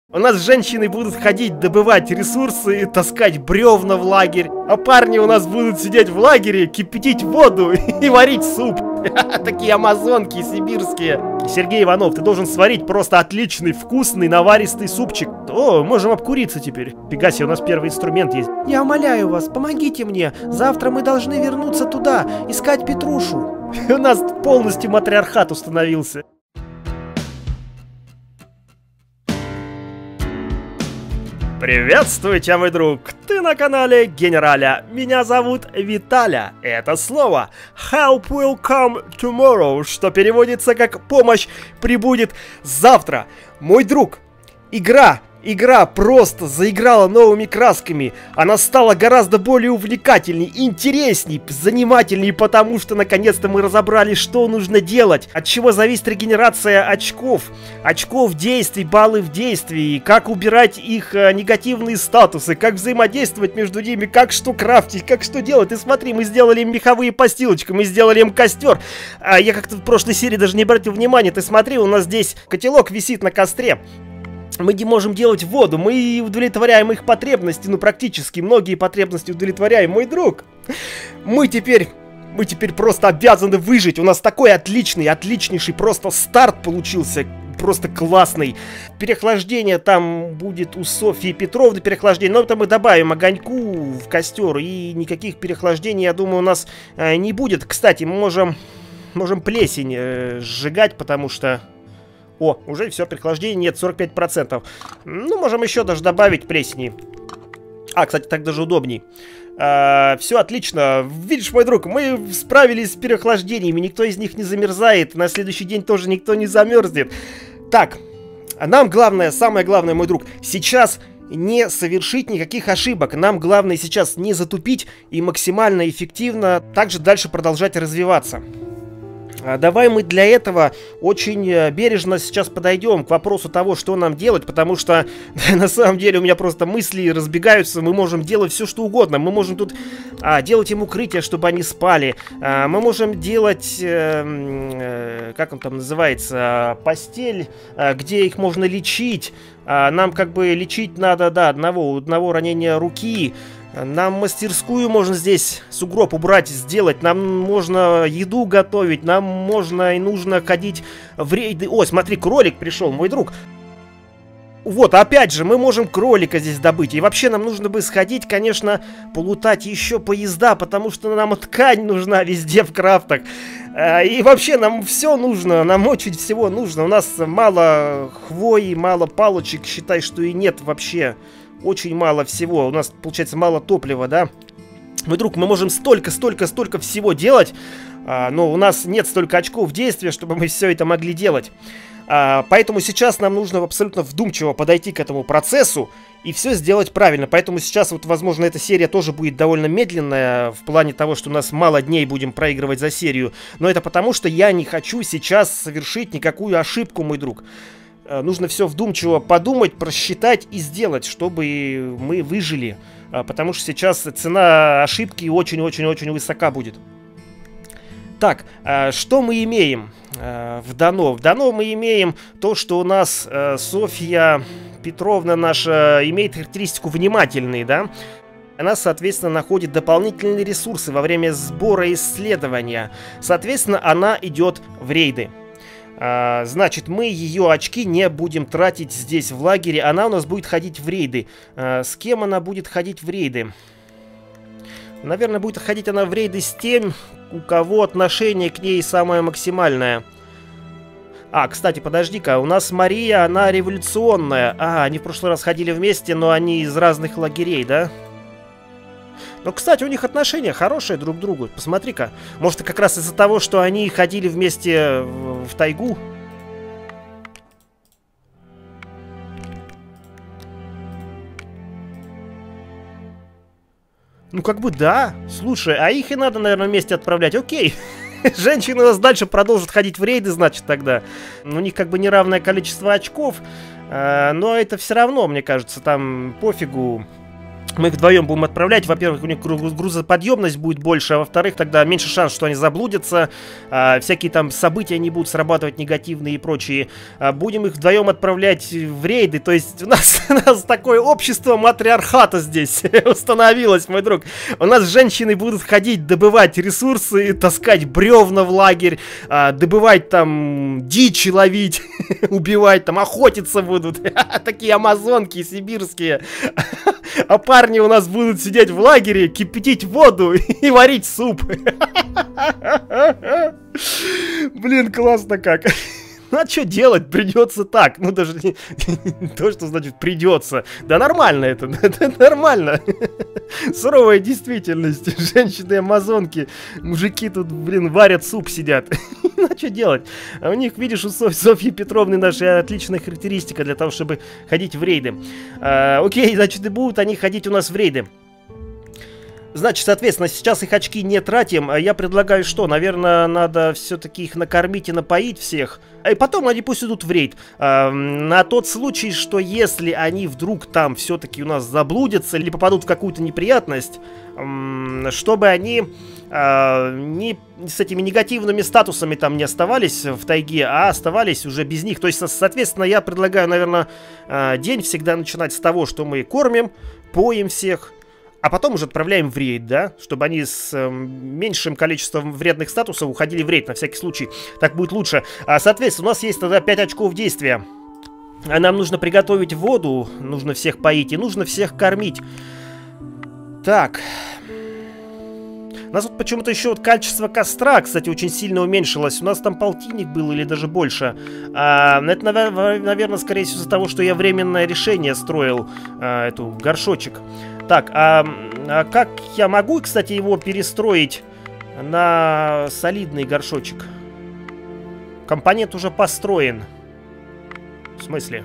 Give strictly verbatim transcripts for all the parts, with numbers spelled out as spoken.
У нас женщины будут ходить добывать ресурсы, таскать бревна в лагерь, а парни у нас будут сидеть в лагере, кипятить воду и варить суп. Такие амазонки сибирские. Сергей Иванов, ты должен сварить просто отличный, вкусный, наваристый супчик. О, можем обкуриться теперь. Фига себе, у нас первый инструмент есть. Я умоляю вас, помогите мне. Завтра мы должны вернуться туда, искать Петрушу. У нас полностью матриархат установился. Приветствую тебя, мой друг! Ты на канале Генераля. Меня зовут Виталя. Это слово Help will come tomorrow, что переводится как помощь прибудет завтра. Мой друг, игра, игра просто заиграла новыми красками. Она стала гораздо более увлекательней, интересней, занимательней, потому что наконец-то мы разобрали, что нужно делать, от чего зависит регенерация очков, очков действий, баллы в действии, как убирать их э, негативные статусы, как взаимодействовать между ними, как что крафтить, как что делать. И смотри, мы сделали им меховые постилочки, мы сделали им костер. А я как-то в прошлой серии даже не обратил внимания. Ты смотри, у нас здесь котелок висит на костре. Мы не можем делать воду, мы удовлетворяем их потребности, ну практически многие потребности удовлетворяем, мой друг. Мы теперь, мы теперь просто обязаны выжить, у нас такой отличный, отличнейший просто старт получился, просто классный. Переохлаждение там будет у Софьи Петровны, переохлаждение, но это мы добавим огоньку в костер, и никаких переохлаждений, я думаю, у нас э, не будет. Кстати, мы можем, можем плесень э, сжигать, потому что... О, уже все, переохлаждения нет, сорок пять процентов. Ну, можем еще даже добавить плесени. А, кстати, так даже удобней. А, все отлично. Видишь, мой друг, мы справились с переохлаждениями. Никто из них не замерзает. На следующий день тоже никто не замерзнет. Так, а нам главное, самое главное, мой друг, сейчас не совершить никаких ошибок. Нам главное сейчас не затупить и максимально эффективно также дальше продолжать развиваться. Давай мы для этого очень бережно сейчас подойдем к вопросу того, что нам делать, потому что на самом деле у меня просто мысли разбегаются. Мы можем делать все, что угодно. Мы можем тут а, делать им укрытие, чтобы они спали. А, мы можем делать, э, э, как он там называется, постель, э, где их можно лечить. А, нам как бы лечить надо, да, одного, одного ранения руки. Нам мастерскую можно здесь сугроб убрать, сделать. Нам можно еду готовить. Нам можно и нужно ходить в рейды. О, смотри, кролик пришел, мой друг. Вот, опять же, мы можем кролика здесь добыть. И вообще нам нужно бы сходить, конечно, полутать еще поезда, потому что нам ткань нужна везде в крафтах. И вообще нам все нужно, нам очень всего нужно. У нас мало хвои, мало палочек, считай, что и нет вообще. Очень мало всего. У нас, получается, мало топлива, да? Мой друг, мы можем столько, столько, столько всего делать, а, но у нас нет столько очков действия, чтобы мы все это могли делать. А, поэтому сейчас нам нужно абсолютно вдумчиво подойти к этому процессу и все сделать правильно. Поэтому сейчас, вот, возможно, эта серия тоже будет довольно медленная, в плане того, что у нас мало дней будем проигрывать за серию. Но это потому, что я не хочу сейчас совершить никакую ошибку, мой друг. Нужно все вдумчиво подумать, просчитать и сделать, чтобы мы выжили. Потому что сейчас цена ошибки очень-очень-очень высока будет. Так, что мы имеем в дано? В дано мы имеем то, что у нас Софья Петровна наша имеет характеристику внимательный, да? Она, соответственно, находит дополнительные ресурсы во время сбора исследования. Соответственно, она идет в рейды. А, значит, мы ее очки не будем тратить здесь в лагере. Она у нас будет ходить в рейды. А, с кем она будет ходить в рейды? Наверное, будет ходить она в рейды с тем, у кого отношение к ней самое максимальное. А, кстати, подожди-ка, у нас Мария, она революционная. А, они в прошлый раз ходили вместе, но они из разных лагерей, да? Но, кстати, у них отношения хорошие друг к другу. Посмотри-ка. Может, как раз из-за того, что они ходили вместе в, в тайгу. Ну, как бы да. Слушай, а их и надо, наверное, вместе отправлять. Окей. Женщины у нас дальше продолжат ходить в рейды, значит, тогда. У них как бы неравное количество очков. Но это все равно, мне кажется, там пофигу. Мы их вдвоем будем отправлять. Во-первых, у них грузоподъемность будет больше, а во-вторых, тогда меньше шанс, что они заблудятся. А, всякие там события не будут срабатывать негативные и прочие. А, будем их вдвоем отправлять в рейды. То есть у нас, у нас такое общество матриархата здесь установилось, мой друг. У нас женщины будут ходить, добывать ресурсы, таскать бревна в лагерь, а, добывать там дичь ловить, убивать, там охотиться будут. Такие амазонки сибирские. А парни у нас будут сидеть в лагере, кипятить воду и варить суп. Блин, классно как. Ну а что делать? Придется так. Ну даже не, не то, что значит придется. Да нормально это. Это нормально. Суровая действительность. Женщины-амазонки, мужики тут, блин, варят суп, сидят. Ну а что делать? А у них, видишь, у Софь, Софьи Петровны наша отличная характеристика для того, чтобы ходить в рейды. А, окей, значит, и будут они ходить у нас в рейды. Значит, соответственно, сейчас их очки не тратим. Я предлагаю что? Наверное, надо все-таки их накормить и напоить всех. И потом они пусть идут в рейд. А, на тот случай, что если они вдруг там все-таки у нас заблудятся или попадут в какую-то неприятность, чтобы они а, не с этими негативными статусами там не оставались в тайге, а оставались уже без них. То есть, соответственно, я предлагаю, наверное, день всегда начинать с того, что мы кормим, поим всех. А потом уже отправляем в рейд, да? Чтобы они с э, меньшим количеством вредных статусов уходили в рейд, на всякий случай. Так будет лучше. А, соответственно, у нас есть тогда пять очков действия. А нам нужно приготовить воду, нужно всех поить и нужно всех кормить. Так. У нас вот почему-то еще вот качество костра, кстати, очень сильно уменьшилось. У нас там полтинник был или даже больше. А, это, наверное, скорее всего из-за того, что я временное решение строил, а, эту горшочек. Так, а, а как я могу, кстати, его перестроить на солидный горшочек? Компонент уже построен. В смысле?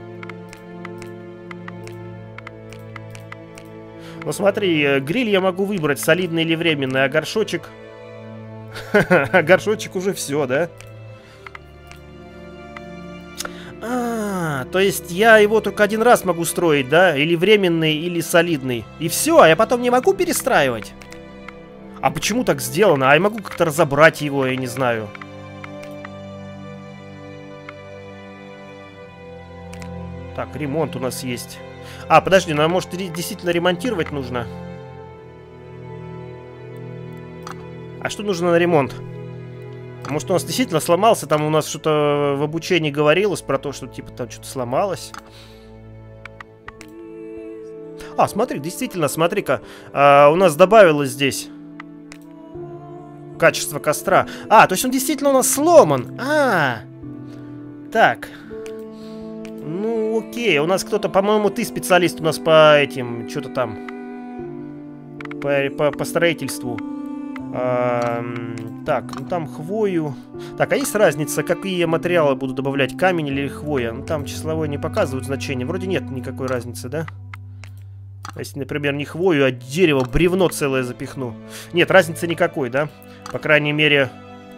Ну смотри, гриль я могу выбрать, солидный или временный, а горшочек... Горшочек уже все, да? А, то есть я его только один раз могу строить, да? Или временный, или солидный. И все, а я потом не могу перестраивать. А почему так сделано? А я могу как-то разобрать его, я не знаю. Так, ремонт у нас есть. А, подожди, ну а может действительно ремонтировать нужно? А что нужно на ремонт? Может, у нас действительно сломался, там у нас что-то в обучении говорилось про то, что типа там что-то сломалось. А, смотри, действительно, смотри-ка, а, у нас добавилось здесь качество костра. А, то есть он действительно у нас сломан. А, так. Ну, окей, у нас кто-то, по-моему, ты специалист у нас по этим, что-то там, по, по, по строительству. А, так, ну там хвою. Так, а есть разница, какие материалы буду добавлять, камень или хвоя? Ну там числовое не показывают значение. Вроде нет никакой разницы, да? Если, например, не хвою, а дерево, бревно целое запихну. Нет, разницы никакой, да? По крайней мере,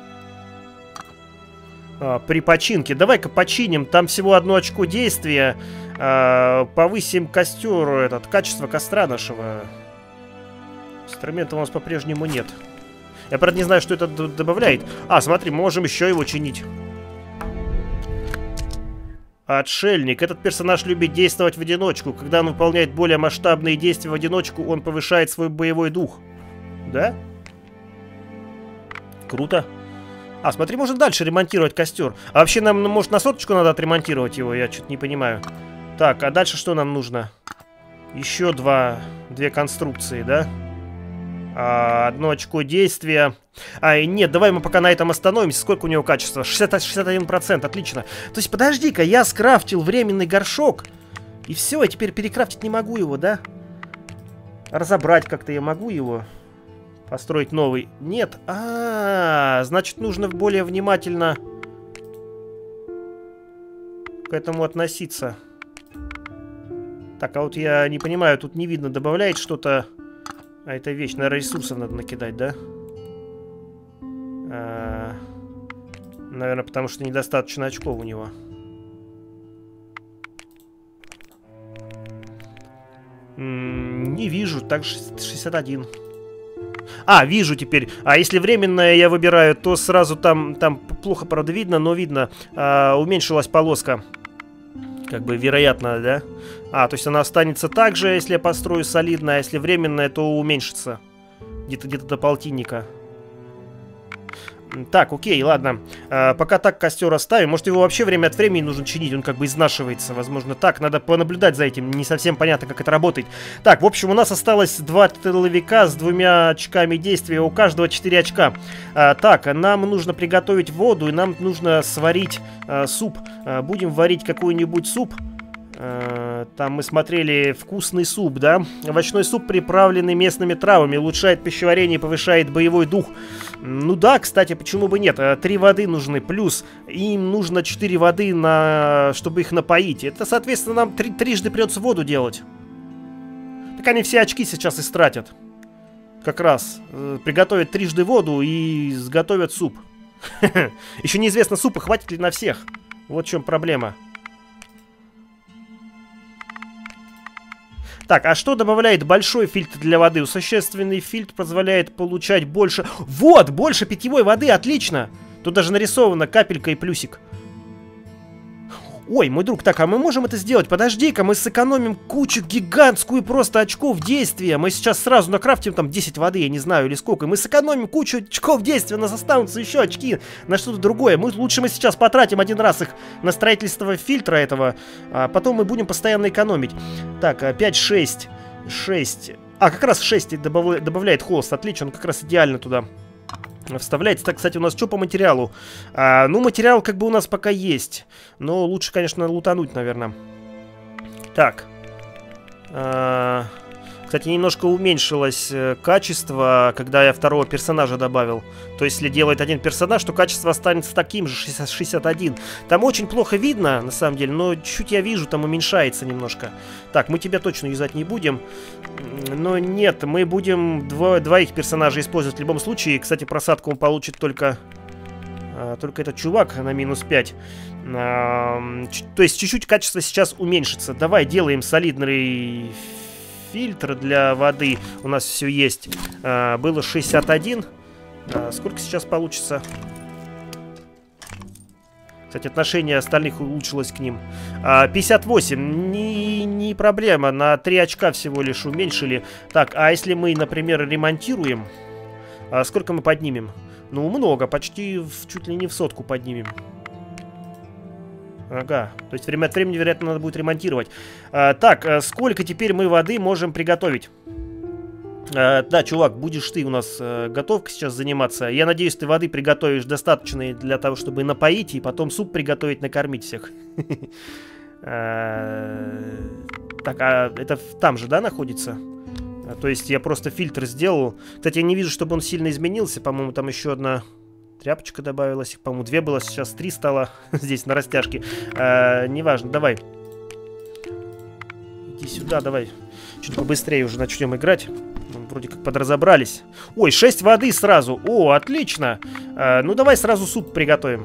а, при починке. Давай-ка починим. Там всего одно очко действия. А, повысим костер, этот, качество костра нашего. Инструмента у нас по-прежнему нет. Я, правда, не знаю, что это добавляет. А, смотри, мы можем еще его чинить. Отшельник. Этот персонаж любит действовать в одиночку. Когда он выполняет более масштабные действия в одиночку, он повышает свой боевой дух. Да? Круто. А, смотри, можно дальше ремонтировать костер. А вообще нам, может, на соточку надо отремонтировать его? Я что-то не понимаю. Так, а дальше что нам нужно? Еще два, две конструкции, да? А, одно очко действия. А, нет, давай мы пока на этом остановимся. Сколько у него качества? шестьдесят, шестьдесят один процент, отлично. То есть, подожди-ка, я скрафтил временный горшок. И все, я теперь перекрафтить не могу его, да? Разобрать как-то я могу его? Построить новый? Нет. А, -а, а, значит, нужно более внимательно к этому относиться. Так, а вот я не понимаю, тут не видно, добавляет что-то... А это вещь, наверное, ресурсов надо накидать, да? А, наверное, потому что недостаточно очков у него. М-м, Не вижу, так шестьдесят один. А, вижу теперь. А если временное я выбираю, то сразу там, там плохо, правда, видно, но видно. А, уменьшилась полоска. Как бы вероятно, да? А, то есть она останется так же, если я построю солидно, а если временное, то уменьшится. Где-то где-то до полтинника. Так, окей, ладно. А, пока так костер оставим. Может, его вообще время от времени нужно чинить. Он как бы изнашивается. Возможно, так. Надо понаблюдать за этим. Не совсем понятно, как это работает. Так, в общем, у нас осталось два тыловика с двумя очками действия. У каждого четыре очка. А, так, нам нужно приготовить воду. И нам нужно сварить а, суп. А, будем варить какой-нибудь суп. Там мы смотрели вкусный суп, да? Овощной суп, приправленный местными травами, улучшает пищеварение и повышает боевой дух. Ну да, кстати, почему бы нет? Три воды нужны, плюс им нужно четыре воды, на... чтобы их напоить. Это, соответственно, нам три... трижды придется воду делать. Так они все очки сейчас истратят. Как раз. Приготовят трижды воду и сготовят суп. Еще неизвестно, супа хватит ли на всех. Вот в чем проблема. Так, а что добавляет большой фильтр для воды? Существенный фильтр позволяет получать больше... Вот, больше питьевой воды, отлично! Тут даже нарисовано капелька и плюсик. Ой, мой друг, так, а мы можем это сделать? Подожди-ка, мы сэкономим кучу гигантскую просто очков действия. Мы сейчас сразу накрафтим там десять воды, я не знаю, или сколько. И мы сэкономим кучу очков действия, у нас останутся еще очки на что-то другое. Мы, лучше мы сейчас потратим один раз их на строительство фильтра этого, а потом мы будем постоянно экономить. Так, пять, шесть, шесть... А, как раз шесть добавляет, добавляет холст, отлично, он как раз идеально туда вставляется. Так, кстати, у нас что по материалу? А, ну, материал как бы у нас пока есть. Но лучше, конечно, лутануть, наверное. Так. А, кстати, немножко уменьшилось э, качество, когда я второго персонажа добавил. То есть, если делает один персонаж, то качество останется таким же, шестьдесят, шестьдесят один. Там очень плохо видно, на самом деле, но чуть я вижу, там уменьшается немножко. Так, мы тебя точно юзать не будем. Но нет, мы будем дво двоих персонажей использовать в любом случае. Кстати, просадку он получит только... А, только этот чувак на минус пять. А, то есть, чуть-чуть качество сейчас уменьшится. Давай делаем солидный... фильтр для воды. У нас все есть. А, было шестьдесят один. А, сколько сейчас получится? Кстати, отношение остальных улучшилось к ним. А, пятьдесят восемь. Не, не проблема. На три очка всего лишь уменьшили. Так, а если мы, например, ремонтируем? А сколько мы поднимем? Ну, много. Почти в, чуть ли не в сотку поднимем. Ага, то есть время от времени, вероятно, надо будет ремонтировать. а, Так, а сколько теперь мы воды можем приготовить? а, Да, чувак, будешь ты у нас а, готовкой сейчас заниматься. Я надеюсь, ты воды приготовишь достаточно для того, чтобы напоить, и потом суп приготовить, накормить всех. Так, а это там же, да, находится? То есть я просто фильтр сделал. Кстати, я не вижу, чтобы он сильно изменился. По-моему, там еще одна... тряпочка добавилась, по-моему, две было, сейчас три стало здесь на растяжке. А, неважно, давай. Иди сюда, давай. Чуть побыстрее уже начнем играть. Мы вроде как подразобрались. Ой, шесть воды сразу. О, отлично. А, ну, давай сразу суп приготовим.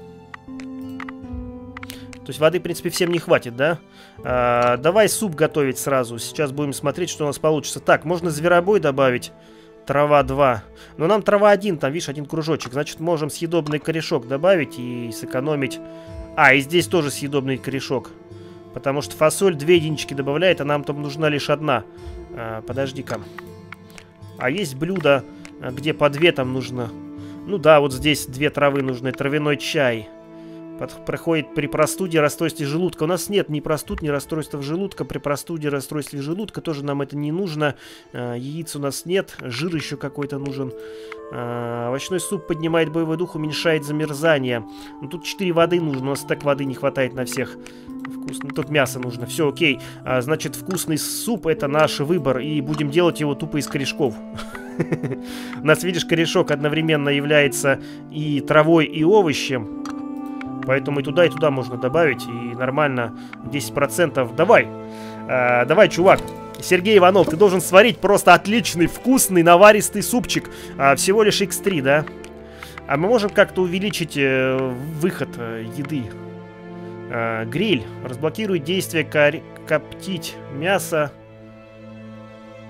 То есть воды, в принципе, всем не хватит, да? А, давай суп готовить сразу. Сейчас будем смотреть, что у нас получится. Так, можно зверобой добавить. Трава два. Но нам трава один, там, видишь, один кружочек. Значит, можем съедобный корешок добавить и сэкономить. А, и здесь тоже съедобный корешок. Потому что фасоль две единички добавляет, а нам там нужна лишь одна. А, подожди-ка. А есть блюдо, где по две там нужно. Ну да, вот здесь две травы нужны. Травяной чай. Под, проходит при простуде, расстройстве желудка. У нас нет ни простуд, ни расстройства желудка. При простуде, расстройстве желудка тоже нам это не нужно. А, яиц у нас нет. Жир еще какой-то нужен. А, овощной суп поднимает боевой дух, уменьшает замерзание. Ну, тут четыре воды нужно. У нас так воды не хватает на всех. Вкусно. Тут мясо нужно. Все, окей. А, значит, вкусный суп — это наш выбор. И будем делать его тупо из корешков. У нас, видишь, корешок одновременно является и травой, и овощем. Поэтому и туда, и туда можно добавить. И нормально десять процентов. Давай. А, давай, чувак. Сергей Иванов, ты должен сварить просто отличный, вкусный, наваристый супчик. А, всего лишь икс три, да? А мы можем как-то увеличить э, выход э, еды. А, гриль. Разблокирует действие кор... коптить мясо.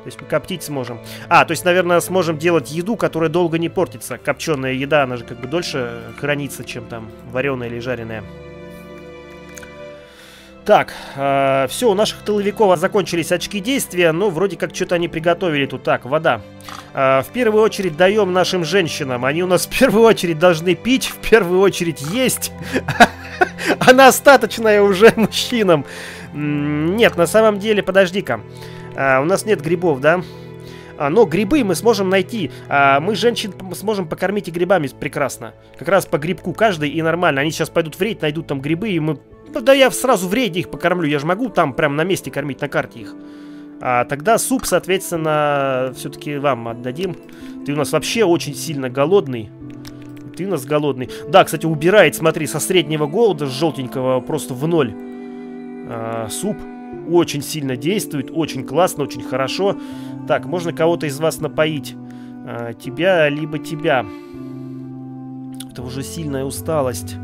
То есть мы коптить сможем. А, то есть, наверное, сможем делать еду, которая долго не портится. Копченая еда, она же как бы дольше хранится, чем там вареная или жареная. Так, э, все, у наших тыловиков закончились очки действия, но вроде как что-то они приготовили тут. Так, вода. Э, в первую очередь даем нашим женщинам. Они у нас в первую очередь должны пить, в первую очередь есть. Она остаточная уже мужчинам. Нет, на самом деле, подожди-ка. А, у нас нет грибов, да? А, но грибы мы сможем найти. А, мы женщин сможем покормить и грибами прекрасно. Как раз по грибку каждый и нормально. Они сейчас пойдут в рейд, найдут там грибы, и мы... Да я сразу в рейде их покормлю. Я же могу там прям на месте кормить, на карте их. А, тогда суп, соответственно, все-таки вам отдадим. Ты у нас вообще очень сильно голодный. Ты у нас голодный. Да, кстати, убирает, смотри, со среднего голода, с желтенького, просто в ноль. А, суп. Очень сильно действует, очень классно, очень хорошо. Так, можно кого-то из вас напоить. А, тебя, либо тебя. Это уже сильная усталость.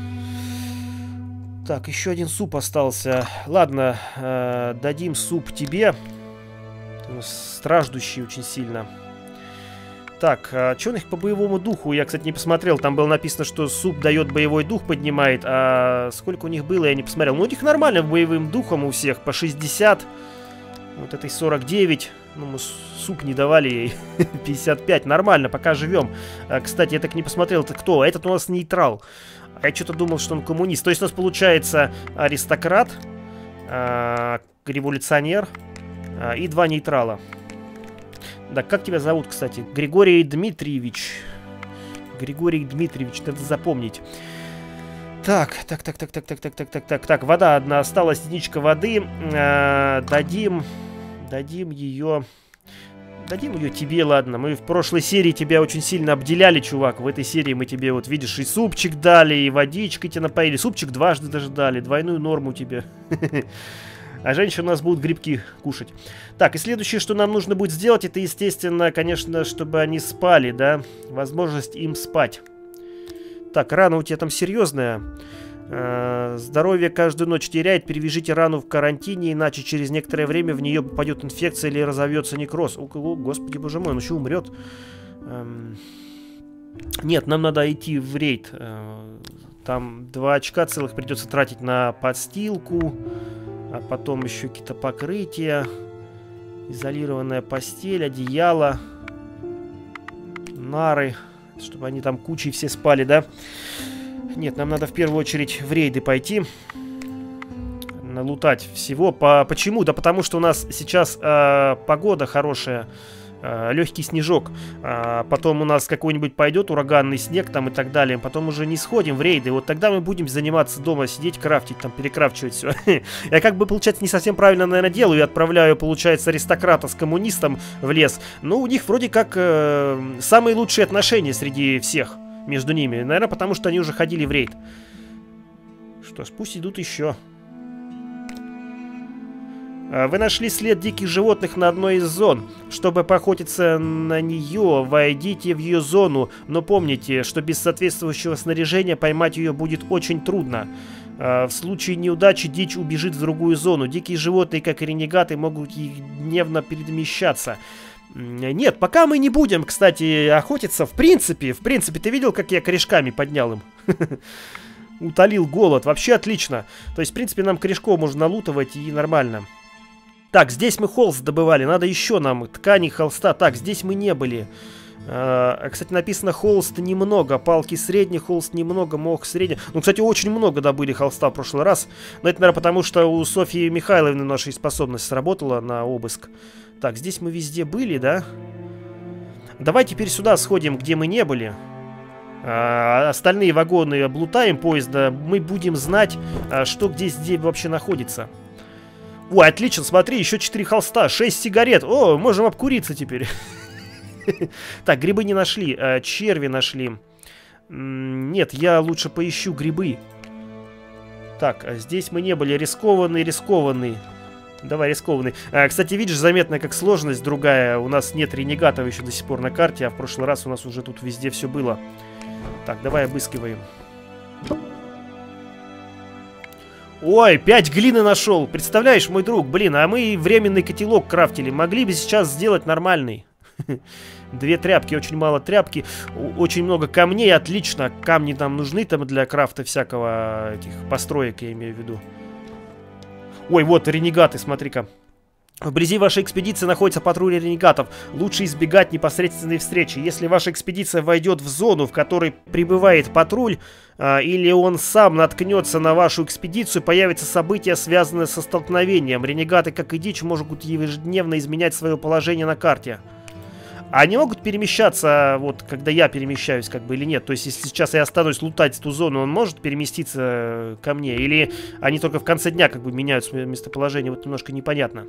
Так, еще один суп остался. Ладно, э, дадим суп тебе. Ты страждущий очень сильно. Так, а что у них по боевому духу? Я, кстати, не посмотрел. Там было написано, что суп дает боевой дух, поднимает. А сколько у них было, я не посмотрел. Ну, у них нормально боевым духом у всех. По шестьдесят. Вот этой сорок девять. Ну, мы суп не давали ей. пятьдесят пять. Нормально, пока живем. А, кстати, я так не посмотрел. Это кто? Этот у нас нейтрал. А я что-то думал, что он коммунист. То есть у нас получается аристократ, а, революционер а, и два нейтрала. Да, как тебя зовут, кстати? Григорий Дмитриевич. Григорий Дмитриевич, надо запомнить. Так, так, так, так, так, так, так, так, так, так, так. Вода одна осталась, единичка воды. А, дадим, дадим ее, дадим ее тебе, ладно. Мы в прошлой серии тебя очень сильно обделяли, чувак. В этой серии мы тебе, вот видишь, и супчик дали, и водичкой тебя напоили. Супчик дважды даже дали, двойную норму тебе. А женщины у нас будут грибки кушать. Так, и следующее, что нам нужно будет сделать, это, естественно, конечно, чтобы они спали, да? Возможность им спать. Так, рана у тебя там серьезная. Э-э- здоровье каждую ночь теряет. Перевяжите рану в карантине, иначе через некоторое время в нее попадет инфекция или разовьется некроз. О, о, господи, боже мой, он еще умрет. Эм... Нет, нам надо идти в рейд. Э-э- там два очка целых придется тратить на подстилку. А потом еще какие-то покрытия. Изолированная постель, одеяло. Нары. Чтобы они там кучей все спали, да? Нет, нам надо в первую очередь в рейды пойти. Налутать всего. По почему? Да потому что у нас сейчас э, погода хорошая. Э, легкий снежок. Э, потом у нас какой-нибудь пойдет ураганный снег там и так далее. Потом уже не сходим в рейды. Вот тогда мы будем заниматься дома, сидеть, крафтить, там, перекрафчивать все. Я как бы, получается, не совсем правильно, наверное, делаю. И отправляю, получается, аристократа с коммунистом в лес. Но у них вроде как э, самые лучшие отношения среди всех между ними. Наверное, потому что они уже ходили в рейд. Что ж, пусть идут еще. Вы нашли след диких животных на одной из зон. Чтобы поохотиться на нее, войдите в ее зону. Но помните, что без соответствующего снаряжения поймать ее будет очень трудно. В случае неудачи дичь убежит в другую зону. Дикие животные, как и ренегаты, могут дневно перемещаться. Нет, пока мы не будем, кстати, охотиться. В принципе, в принципе, ты видел, как я корешками поднял им? Утолил голод. Вообще отлично. То есть, в принципе, нам корешков можно налутывать и нормально. Так, здесь мы холст добывали, надо еще нам ткани, холста. Так, здесь мы не были. А, кстати, написано холст немного, палки средний, холст немного, мох средний. Ну, кстати, очень много добыли холста в прошлый раз. Но это, наверное, потому что у Софьи Михайловны наша способность сработала на обыск. Так, здесь мы везде были, да? Давай теперь сюда сходим, где мы не были. А, остальные вагоны облутаем поезда. Мы будем знать, а, что где здесь вообще находится. Ой, отлично, смотри, еще четыре холста, шесть сигарет. О, можем обкуриться теперь. Так, грибы не нашли, а, черви нашли. Нет, я лучше поищу грибы. Так, а здесь мы не были. Рискованный, рискованный. Давай, рискованный. А, кстати, видишь, заметно, как сложность другая. У нас нет ренегатов еще до сих пор на карте, а в прошлый раз у нас уже тут везде все было. Так, давай обыскиваем. Ой, пять глины нашел. Представляешь, мой друг, блин, а мы временный котелок крафтили. Могли бы сейчас сделать нормальный. Две тряпки, очень мало тряпки. Очень много камней, отлично. Камни нам нужны там для крафта всякого этих построек, я имею в виду. Ой, вот, ренегаты, смотри-ка. Вблизи вашей экспедиции находится патруль ренегатов. Лучше избегать непосредственной встречи. Если ваша экспедиция войдет в зону, в которой прибывает патруль, а, или он сам наткнется на вашу экспедицию, появятся события, связанные со столкновением. Ренегаты, как и дичь, могут ежедневно изменять свое положение на карте. Они могут перемещаться, вот, когда я перемещаюсь, как бы, или нет? То есть, если сейчас я останусь лутать ту зону, он может переместиться ко мне? Или они только в конце дня, как бы, меняют свое местоположение? Вот немножко непонятно.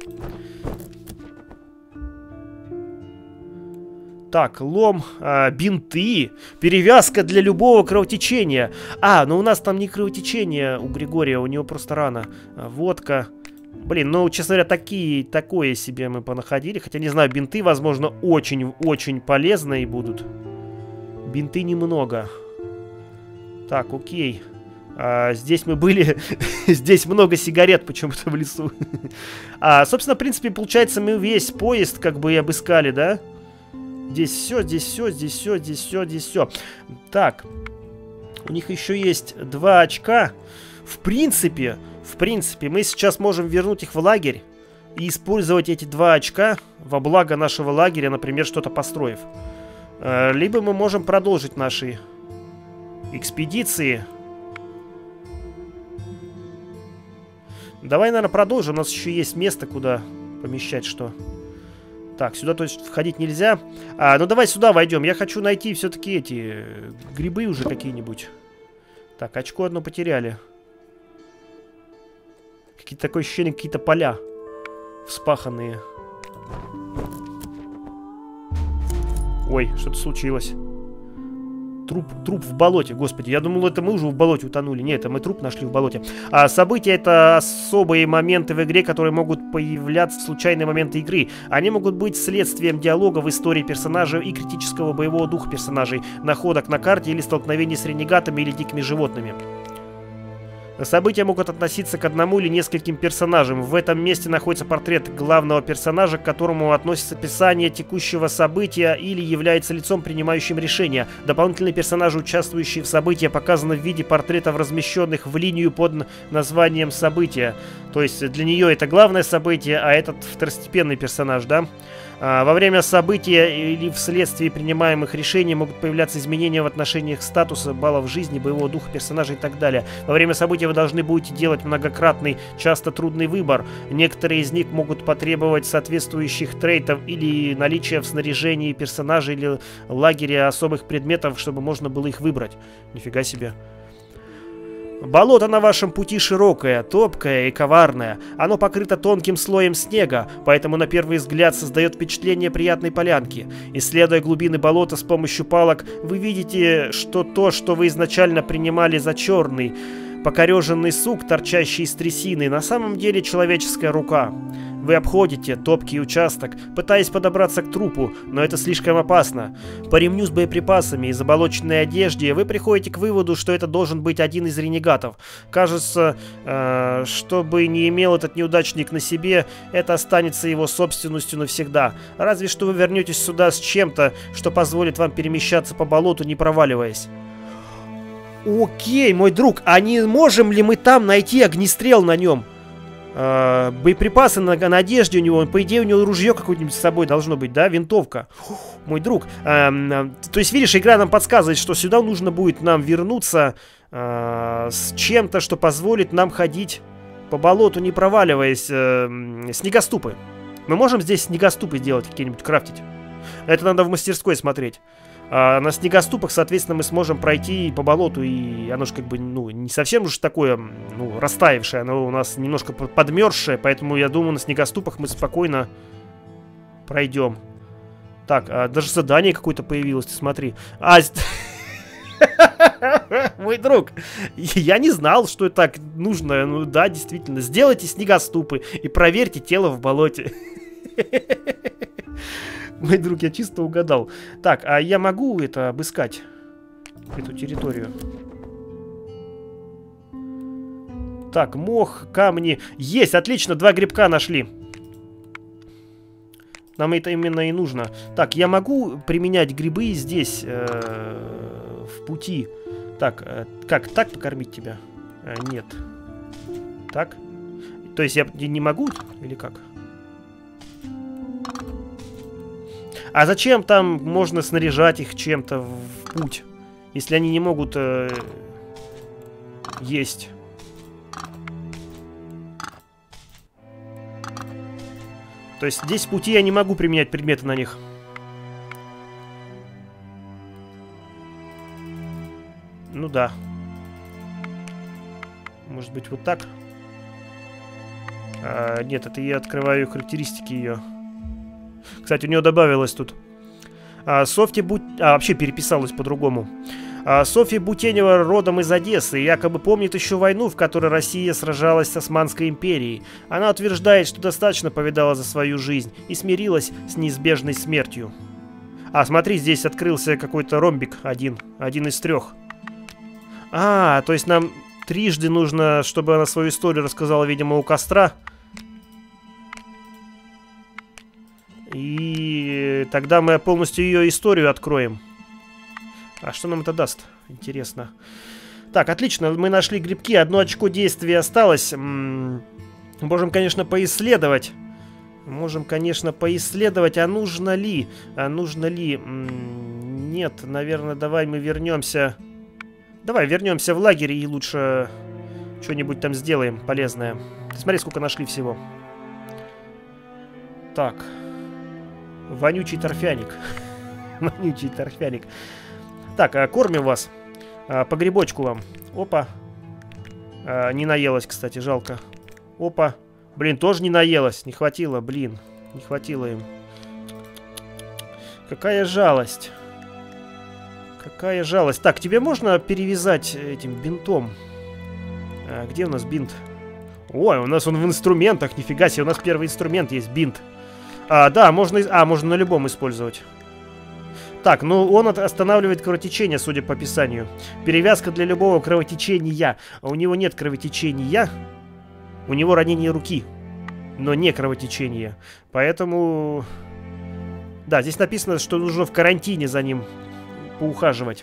Так, лом, а, бинты, перевязка для любого кровотечения. А, ну у нас там не кровотечение у Григория, у него просто рана. А, водка. Блин, ну, честно говоря, такие, такое себе мы понаходили. Хотя, не знаю, бинты, возможно, очень-очень полезные будут. Бинты немного. Так, окей. А, здесь мы были... Здесь много сигарет почему-то в лесу. А, собственно, в принципе, получается, мы весь поезд как бы и обыскали, да? Здесь все, здесь все, здесь все, здесь все, здесь все. Так. У них еще есть два очка. В принципе... В принципе, мы сейчас можем вернуть их в лагерь и использовать эти два очка во благо нашего лагеря, например, что-то построив. Либо мы можем продолжить наши экспедиции. Давай, наверное, продолжим. У нас еще есть место, куда помещать что. Так, сюда, то есть, входить нельзя. А, ну давай сюда войдем. Я хочу найти все-таки эти грибы уже какие-нибудь. Так, очко одно потеряли. Какие-то такое ощущение, какие-то поля вспаханные. Ой, что-то случилось. Труп, труп в болоте, господи. Я думал, это мы уже в болоте утонули. Нет, это мы труп нашли в болоте. А события — это особые моменты в игре, которые могут появляться в случайные моменты игры. Они могут быть следствием диалога в истории персонажа и критического боевого духа персонажей, находок на карте или столкновений с ренегатами или дикими животными. События могут относиться к одному или нескольким персонажам. В этом месте находится портрет главного персонажа, к которому относится описание текущего события или является лицом, принимающим решения. Дополнительные персонажи, участвующие в событии, показаны в виде портретов, размещенных в линию под названием события. То есть для нее это главное событие, а этот второстепенный персонаж, да? Во время события или вследствие принимаемых решений могут появляться изменения в отношениях статуса, баллов жизни, боевого духа персонажа и так далее. Во время события вы должны будете делать многократный, часто трудный выбор. Некоторые из них могут потребовать соответствующих трейтов или наличия в снаряжении персонажа или лагере особых предметов, чтобы можно было их выбрать. Нифига себе. Болото на вашем пути широкое, топкое и коварное. Оно покрыто тонким слоем снега, поэтому на первый взгляд создает впечатление приятной полянки. Исследуя глубины болота с помощью палок, вы видите, что то, что вы изначально принимали за черный, покореженный сук, торчащий из трясины, на самом деле человеческая рука. Вы обходите топкий участок, пытаясь подобраться к трупу, но это слишком опасно. По ремню с боеприпасами и заболоченной одежде вы приходите к выводу, что это должен быть один из ренегатов. Кажется, э, что бы ни имел этот неудачник на себе, это останется его собственностью навсегда. Разве что вы вернетесь сюда с чем-то, что позволит вам перемещаться по болоту, не проваливаясь. Окей, мой друг, а не можем ли мы там найти огнестрел на нем? Uh, боеприпасы на, на одежде у него, по идее у него ружье какое-нибудь с собой должно быть, да, винтовка. Фух, мой друг, uh, uh, то есть видишь, игра нам подсказывает, что сюда нужно будет нам вернуться uh, с чем-то, что позволит нам ходить по болоту, не проваливаясь. uh, Снегоступы. Мы можем здесь снегоступы сделать какие-нибудь, крафтить? Это надо в мастерской смотреть. А на снегоступах, соответственно, мы сможем пройти по болоту, и оно же как бы, ну, не совсем уж такое, ну, растаявшее, оно у нас немножко подмерзшее, поэтому я думаю, на снегоступах мы спокойно пройдем. Так, а даже задание какое-то появилось, ты смотри. А, мой друг, я не знал, что так нужно. Ну да, действительно, сделайте снегоступы и проверьте тело в болоте. Мой друг, я чисто угадал. Так, а я могу это обыскать? Эту территорию. Так, мох, камни. Есть, отлично, два грибка нашли. Нам это именно и нужно. Так, я могу применять грибы здесь, э, в пути. Так, э, как, так покормить тебя? Э, нет. Так? То есть я не могу? Или как? А зачем там можно снаряжать их чем-то в путь, если они не могут э, есть? То есть здесь в пути я не могу применять предметы на них. Ну да. Может быть вот так? А, нет, это я открываю характеристики ее. Кстати, у нее добавилось тут. А, Софья Бут... А, вообще переписалась по-другому. А, Софья Бутенева родом из Одессы, якобы помнит еще войну, в которой Россия сражалась с Османской империей. Она утверждает, что достаточно повидала за свою жизнь и смирилась с неизбежной смертью. А, смотри, здесь открылся какой-то ромбик один. Один из трех. А, то есть нам трижды нужно, чтобы она свою историю рассказала, видимо, у костра. И тогда мы полностью ее историю откроем. А что нам это даст? Интересно. Так, отлично, мы нашли грибки. Одно очко действия осталось. М-м- можем, конечно, поисследовать. Можем, конечно, поисследовать. А нужно ли? А нужно ли? М-м- нет, наверное, давай мы вернемся. Давай вернемся в лагерь и лучше что-нибудь там сделаем полезное. Смотри, сколько нашли всего. Так. Вонючий торфяник. Вонючий торфяник. Так, а, кормим вас. А, по грибочку вам. Опа. А, не наелась, кстати, жалко. Опа. Блин, тоже не наелась. Не хватило, блин. Не хватило им. Какая жалость. Какая жалость. Так, тебе можно перевязать этим бинтом? А, где у нас бинт? Ой, у нас он в инструментах. Нифига себе, у нас первый инструмент есть, бинт. А, да, можно... А, можно на любом использовать. Так, ну он останавливает кровотечение, судя по описанию. Перевязка для любого кровотечения. А у него нет кровотечения. У него ранение руки. Но не кровотечение. Поэтому... Да, здесь написано, что нужно в карантине за ним поухаживать.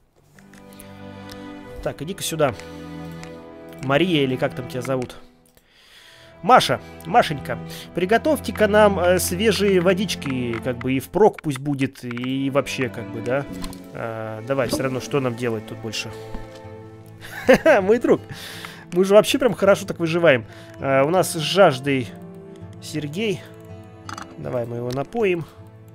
Так, иди-ка сюда. Мария, или как там тебя зовут? Маша, Машенька, приготовьте-ка нам э, свежие водички, как бы и впрок пусть будет, и вообще, как бы, да. А, давай, все равно, что нам делать тут больше? Ха-ха, мой друг, мы же вообще прям хорошо так выживаем. А, у нас с жаждой Сергей. Давай мы его напоим.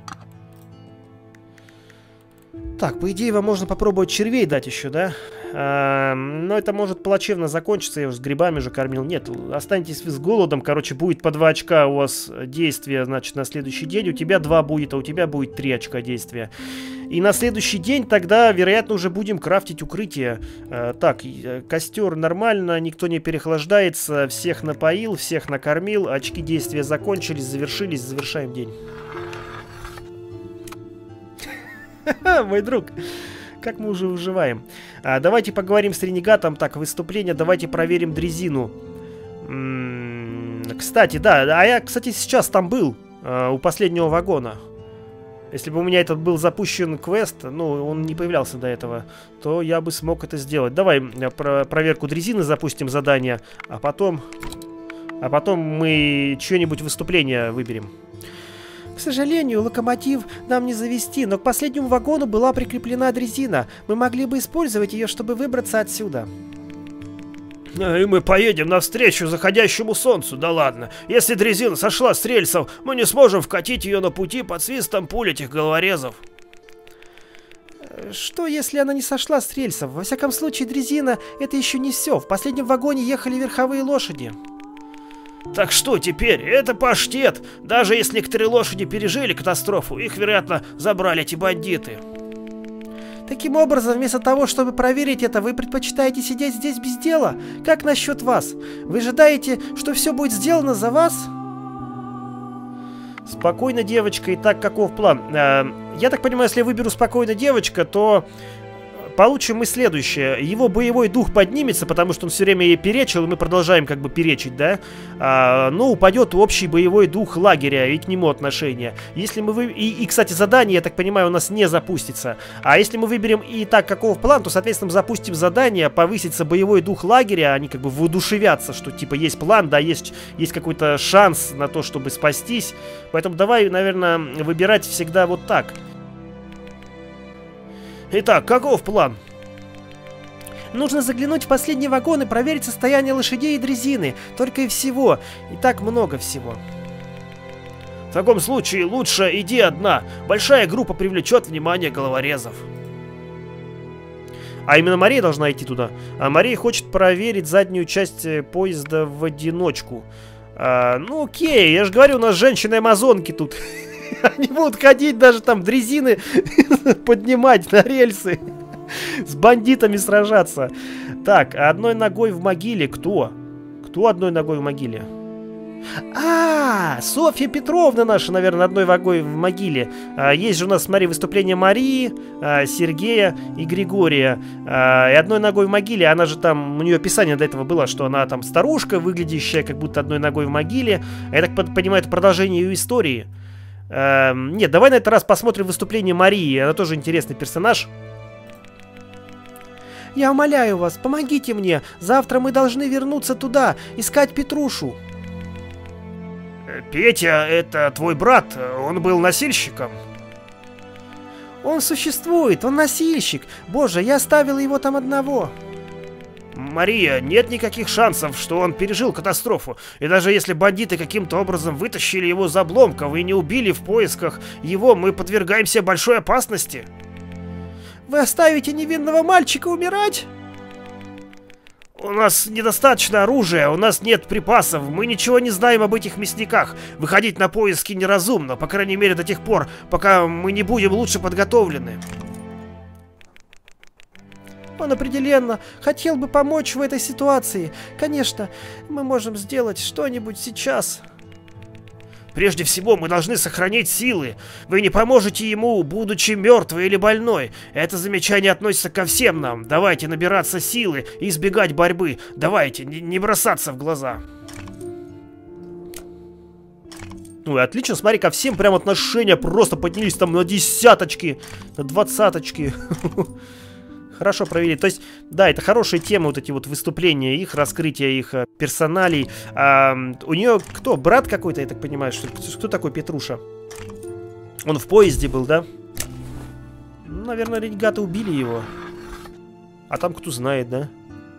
Так, по идее, вам можно попробовать червей дать еще, да? А, но это может плачевно закончиться. Я уже с грибами же кормил. Нет, останетесь вы с голодом. Короче, будет по два очка у вас действия, значит, на следующий день. У тебя два будет, а у тебя будет три очка действия. И на следующий день тогда, вероятно, уже будем крафтить укрытие. А, так, костер нормально, никто не переохлаждается. Всех напоил, всех накормил. Очки действия закончились, завершились. Завершаем день. Мой друг, как мы уже выживаем. А, давайте поговорим с ренегатом. Так, выступление. Давайте проверим дрезину. М-м, кстати, да. А я, кстати, сейчас там был. А, у последнего вагона. Если бы у меня этот был запущен квест, ну, он не появлялся до этого, то я бы смог это сделать. Давай про проверку дрезины запустим, задание. А потом... А потом мы что-нибудь выступление выберем. К сожалению, локомотив нам не завести, но к последнему вагону была прикреплена дрезина. Мы могли бы использовать ее, чтобы выбраться отсюда. И мы поедем навстречу заходящему солнцу, да ладно. Если дрезина сошла с рельсов, мы не сможем вкатить ее на пути под свистом пуль этих головорезов. Что, если она не сошла с рельсов? Во всяком случае, дрезина — это еще не все. В последнем вагоне ехали верховые лошади. Так что теперь? Это паштет. Даже если некоторые лошади пережили катастрофу, их, вероятно, забрали эти бандиты. Таким образом, вместо того, чтобы проверить это, вы предпочитаете сидеть здесь без дела? Как насчет вас? Вы ожидаете, что все будет сделано за вас? Спокойно, девочка. Итак, каков план? Э, я так понимаю, если я выберу спокойно, девочка, то получим мы следующее. Его боевой дух поднимется, потому что он все время ей перечил, и мы продолжаем как бы перечить, да? А, но упадет общий боевой дух лагеря и к нему отношение. Если мы вы... и, и, кстати, задание, я так понимаю, у нас не запустится. А если мы выберем и так каков план, то, соответственно, запустим задание, повысится боевой дух лагеря, они как бы воодушевятся, что типа есть план, да, есть, есть какой-то шанс на то, чтобы спастись. Поэтому давай, наверное, выбирать всегда вот так. Итак, каков план? Нужно заглянуть в последний вагон и проверить состояние лошадей и дрезины. Только и всего. И так много всего. В таком случае лучше иди одна. Большая группа привлечет внимание головорезов. А именно Мария должна идти туда. А Мария хочет проверить заднюю часть поезда в одиночку. А, ну окей, я же говорю, у нас женщины-амазонки тут. Они будут ходить даже там дрезины поднимать на рельсы. С бандитами сражаться. Так, одной ногой в могиле кто? Кто одной ногой в могиле? А, Софья Петровна наша, наверное, одной ногой в могиле. а, Есть же у нас, смотри, выступление Марии, а, Сергея и Григория. а, И одной ногой в могиле. Она же там, у нее описание до этого было, что она там старушка, выглядящая как будто одной ногой в могиле. Я так понимаю, это продолжение ее истории. а, Нет, давай на этот раз посмотрим выступление Марии. Она тоже интересный персонаж. Я умоляю вас, помогите мне. Завтра мы должны вернуться туда, искать Петрушу. Петя, это твой брат, он был носильщиком. Он существует, он носильщик. Боже, я оставила его там одного. Мария, нет никаких шансов, что он пережил катастрофу. И даже если бандиты каким-то образом вытащили его из обломков и не убили в поисках его, мы подвергаемся большой опасности. Вы оставите невинного мальчика умирать? У нас недостаточно оружия, у нас нет припасов, мы ничего не знаем об этих мясниках. Выходить на поиски неразумно, по крайней мере до тех пор, пока мы не будем лучше подготовлены. Он определенно хотел бы помочь в этой ситуации. Конечно, мы можем сделать что-нибудь сейчас. Прежде всего, мы должны сохранить силы. Вы не поможете ему, будучи мертвой или больной. Это замечание относится ко всем нам. Давайте набираться силы и избегать борьбы. Давайте, не, не бросаться в глаза. Ну и отлично, смотри, ко всем прям отношения просто поднялись там на десяточки, на двадцаточки. Хорошо провели. То есть, да, это хорошие темы, вот эти вот выступления, их раскрытие, их персоналей. А, у нее кто? Брат какой-то, я так понимаю, что кто такой Петруша? Он в поезде был, да? Ну, наверное, ренегаты убили его. А там кто знает, да?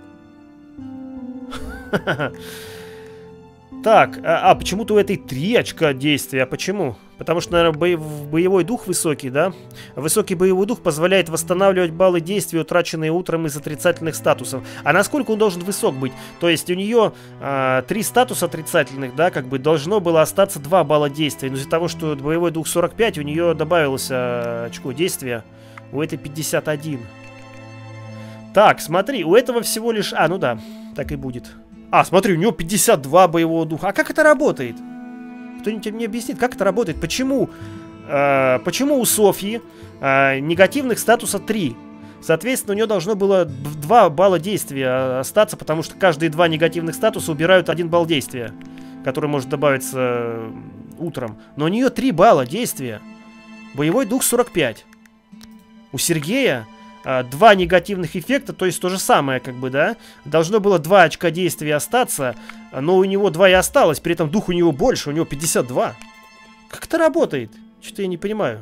Так, а, а почему-то у этой три очка действия. Почему? Потому что, наверное, бо боевой дух высокий, да? Высокий боевой дух позволяет восстанавливать баллы действия, утраченные утром из отрицательных статусов. А насколько он должен высок быть? То есть у нее а, три статуса отрицательных, да, как бы должно было остаться два балла действия. Но из-за того, что боевой дух сорок пять, у нее добавилось а, очко действия. У этой пятьдесят один. Так, смотри, у этого всего лишь... А, ну да, так и будет. А, смотри, у него пятьдесят два боевого духа. А как это работает? Кто-нибудь мне объяснит, как это работает? Почему, э, почему у Софьи э, негативных статуса три? Соответственно, у нее должно было два балла действия остаться, потому что каждые два негативных статуса убирают один балл действия, который может добавиться утром. Но у нее три балла действия. Боевой дух сорок пять. У Сергея... Два негативных эффекта, то есть то же самое, как бы, да? Должно было два очка действия остаться, но у него два и осталось, при этом дух у него больше, у него пятьдесят два. Как это работает? Что-то я не понимаю.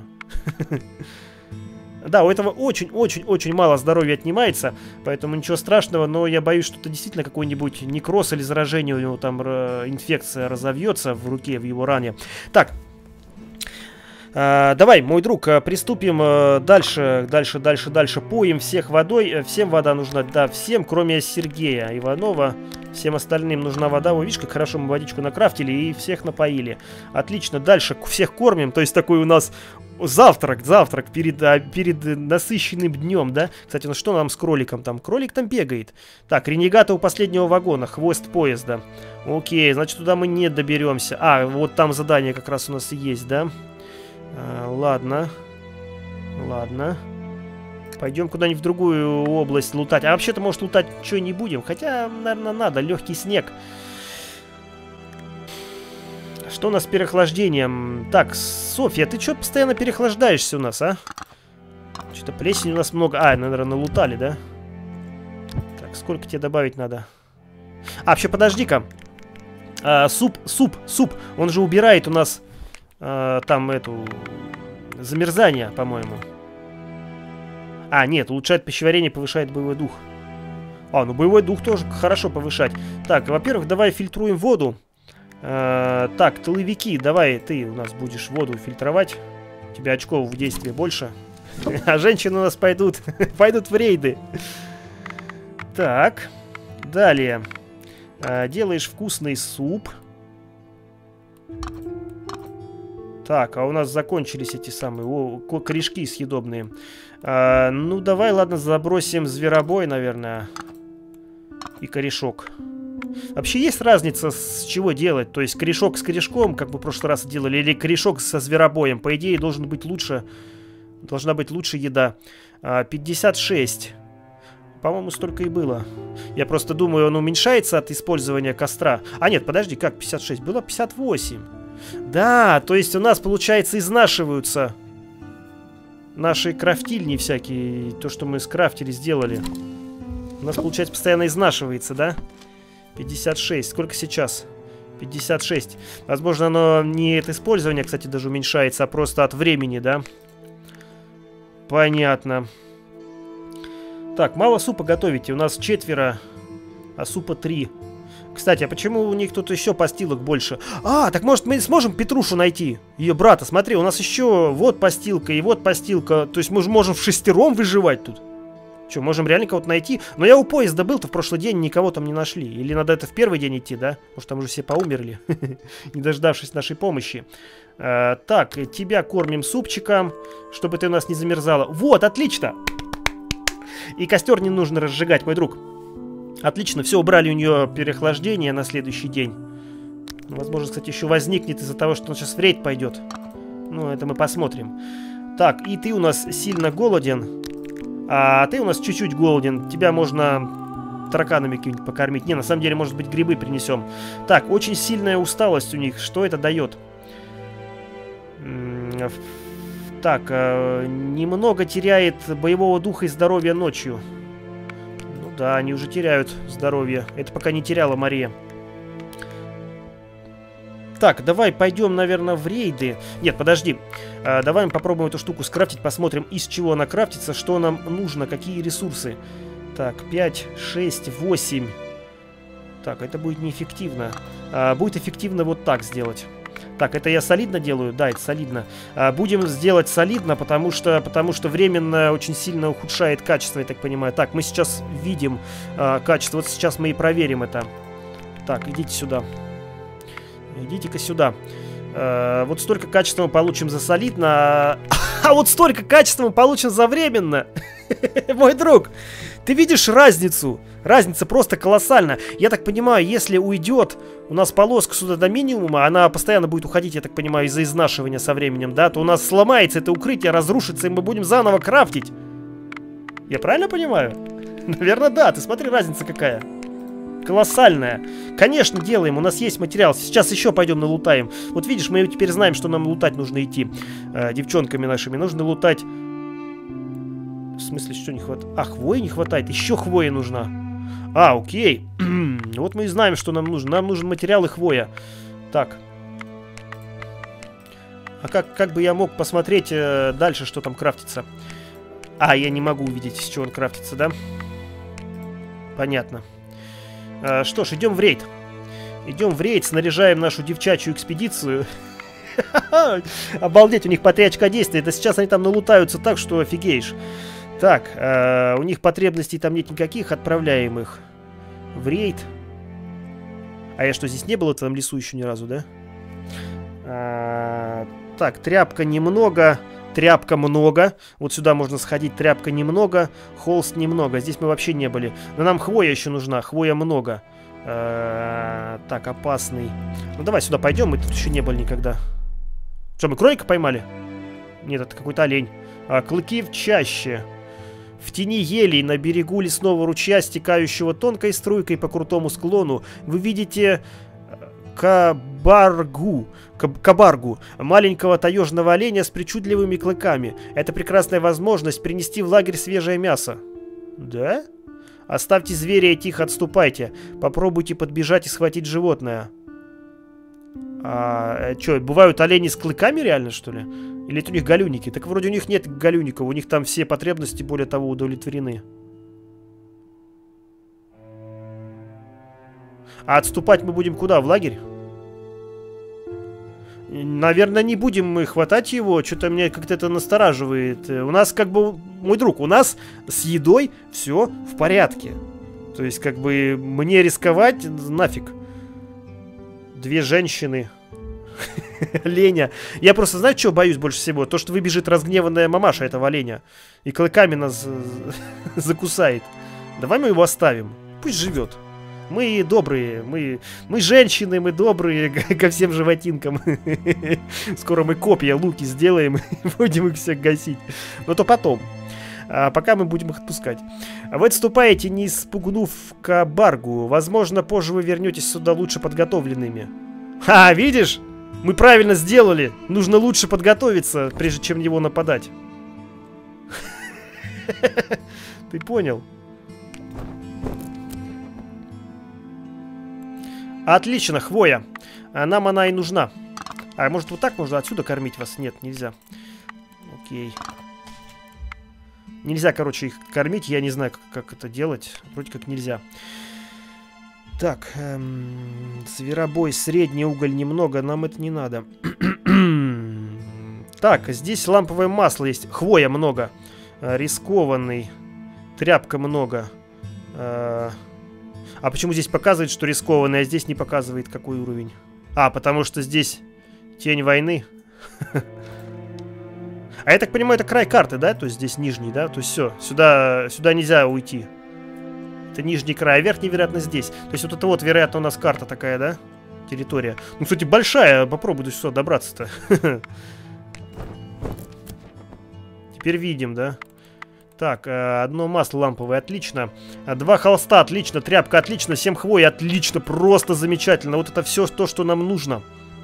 Да, у этого очень-очень-очень мало здоровья отнимается, поэтому ничего страшного, но я боюсь, что это действительно какой-нибудь некроз или заражение, у него там инфекция разовьется в руке, в его ране. Так. Uh, давай, мой друг, uh, приступим uh, дальше, дальше, дальше, дальше. Поим всех водой. Uh, всем вода нужна, да, всем, кроме Сергея Иванова. Всем остальным нужна вода. Вы видишь, как хорошо мы водичку накрафтили и всех напоили. Отлично, дальше всех кормим. То есть такой у нас завтрак, завтрак перед, а, перед насыщенным днем, да? Кстати, ну что нам с кроликом там? Кролик там бегает. Так, ренегаты у последнего вагона, хвост поезда. Окей, значит, туда мы не доберемся. А, вот там задание как раз у нас и есть, да? А, ладно. Ладно. Пойдем куда-нибудь в другую область лутать. А вообще-то, может, лутать ничего не будем. Хотя, наверное, надо. Легкий снег. Что у нас с переохлаждением? Так, Софья, ты что постоянно переохлаждаешься у нас, а? Что-то плесени у нас много. А, наверное, налутали, да? Так, сколько тебе добавить надо? А, вообще, подожди-ка. А, суп, суп, суп. Он же убирает у нас а, там эту... замерзание, по-моему. А, нет, улучшает пищеварение, повышает боевой дух. А, ну боевой дух тоже хорошо повышать. Так, во-первых, давай фильтруем воду. А, так, тыловики, давай ты у нас будешь воду фильтровать. У тебя очков в действии больше. А женщины у нас пойдут, пойдут в рейды. Так, далее. А, делаешь вкусный суп. Так, а у нас закончились эти самые о, корешки съедобные. А, ну, давай, ладно, забросим зверобой, наверное. И корешок. Вообще есть разница, с чего делать? То есть корешок с корешком, как мы в прошлый раз делали, или корешок со зверобоем? По идее, должен быть лучше, должна быть лучше еда. А, пятьдесят шесть. По-моему, столько и было. Я просто думаю, он уменьшается от использования костра. А нет, подожди, как пятьдесят шесть? Было пятьдесят восемь. Да, то есть у нас, получается, изнашиваются наши крафтильни всякие. То, что мы скрафтили, сделали. У нас, получается, постоянно изнашивается, да? пятьдесят шесть. Сколько сейчас? пятьдесят шесть. Возможно, оно не от использования, кстати, даже уменьшается, а просто от времени, да? Понятно. Так, мало супа готовите. У нас четверо, а супа три. Кстати, а почему у них тут еще постилок больше? А, так может мы сможем Петрушу найти? Ее брата, смотри, у нас еще вот постилка и вот постилка. То есть мы же можем в шестером выживать тут. Че, можем реально кого-то найти? Но я у поезда был-то в прошлый день, никого там не нашли. Или надо это в первый день идти, да? Может, там уже все поумерли, не дождавшись нашей помощи. Так, тебя кормим супчиком, чтобы ты у нас не замерзала. Вот, отлично! И костер не нужно разжигать, мой друг. Отлично, все, убрали у нее переохлаждение на следующий день. Возможно, кстати, еще возникнет из-за того, что он сейчас в рейд пойдет. Ну, это мы посмотрим. Так, и ты у нас сильно голоден. А ты у нас чуть-чуть голоден. Тебя можно тараканами какими-нибудь покормить. Не, на самом деле, может быть, грибы принесем. Так, очень сильная усталость у них. Что это дает? Так, э, немного теряет боевого духа и здоровья ночью. Ну да, они уже теряют здоровье. Это пока не теряла Мария. Так, давай пойдем, наверное, в рейды. Нет, подожди. Э, давай мы попробуем эту штуку скрафтить, посмотрим, из чего она крафтится, что нам нужно, какие ресурсы. Так, пять, шесть, восемь. Так, это будет неэффективно. Э, будет эффективно вот так сделать. Так, это я солидно делаю? Да, это солидно. А, будем сделать солидно, потому что, потому что временно очень сильно ухудшает качество, я так понимаю. Так, мы сейчас видим а, качество. Вот сейчас мы и проверим это. Так, идите сюда. Идите-ка сюда. А, вот столько качества мы получим за солидно, а, а вот столько качества мы получим за временно. Мой друг, ты видишь разницу? Разница просто колоссальна. Я так понимаю, если уйдет у нас полоска сюда до минимума, она постоянно будет уходить, я так понимаю, из-за изнашивания со временем, да, то у нас сломается это укрытие, разрушится, и мы будем заново крафтить. Я правильно понимаю? Наверное, да. Ты смотри, разница какая. Колоссальная. Конечно, делаем. У нас есть материал. Сейчас еще пойдем налутаем. Вот видишь, мы теперь знаем, что нам лутать нужно идти. Э, девчонками нашими. Нужно лутать... В смысле, что не хватает? А, хвои не хватает. Еще хвоя нужна. А, окей. Вот мы и знаем, что нам нужно. Нам нужен материал и хвоя. Так. А как, как бы я мог посмотреть э, дальше, что там крафтится? А, я не могу увидеть, с чего он крафтится, да? Понятно. Э, что ж, идем в рейд. Идем в рейд, снаряжаем нашу девчачью экспедицию. Обалдеть, у них по три очка действия. Да сейчас они там налутаются так, что офигеешь. Так, э, у них потребностей там нет никаких, отправляем их в рейд. А я что, здесь не был в этом лесу еще ни разу, да? А, так, тряпка немного, тряпка много. Вот сюда можно сходить, тряпка немного, холст немного. Здесь мы вообще не были. Но нам хвоя еще нужна, хвоя много. А, так, опасный. Ну давай сюда пойдем, мы тут еще не были никогда. Что, мы кролика поймали? Нет, это какой-то олень. А, клыки в чаще. В тени елей на берегу лесного ручья, стекающего тонкой струйкой по крутому склону, вы видите кабаргу, каб кабаргу, маленького таежного оленя с причудливыми клыками. Это прекрасная возможность принести в лагерь свежее мясо. Да? Оставьте зверя и тихо отступайте. Попробуйте подбежать и схватить животное. А что, бывают олени с клыками реально, что ли? Или это у них галюники? Так вроде у них нет галюников, у них там все потребности, более того, удовлетворены. А отступать мы будем куда? В лагерь? Наверное, не будем мы хватать его. Что-то меня как-то это настораживает. У нас как бы, мой друг, у нас с едой все в порядке. То есть как бы мне рисковать нафиг. Две женщины. Оленя. Я просто, знаете, чего боюсь больше всего? То, что выбежит разгневанная мамаша этого оленя. И клыками нас закусает. Давай мы его оставим. Пусть живет. Мы добрые, мы, мы женщины, мы добрые ко всем животинкам. Скоро мы копья, луки сделаем и будем их всех гасить. Но то потом. А пока мы будем их отпускать. Вы отступаете, не спугнув кабаргу. Возможно, позже вы вернетесь сюда лучше подготовленными. Ха, видишь? Мы правильно сделали. Нужно лучше подготовиться, прежде чем на него нападать. Ты понял? Отлично, хвоя. А нам она и нужна. А может вот так можно отсюда кормить вас? Нет, нельзя. Окей. Нельзя, короче, их кормить. Я не знаю, как, как это делать. Вроде как нельзя. Так. Эм, зверобой, средний уголь немного. Нам это не надо. Так, здесь ламповое масло есть. Хвоя много. Э, рискованный. Тряпка много. Э, а почему здесь показывает, что рискованный, а здесь не показывает, какой уровень? А, потому что здесь тень войны. А я так понимаю, это край карты, да? То есть здесь нижний, да? То есть все, сюда, сюда нельзя уйти. Это нижний край, а верхний, вероятно, здесь. То есть вот это вот, вероятно, у нас карта такая, да? Территория. Ну, кстати, большая. Попробуй до сюда добраться-то. Теперь видим, да? Так, одно масло ламповое, отлично. Два холста, отлично. Тряпка, отлично. Семь хвой, отлично. Просто замечательно. Вот это все то, что нам нужно.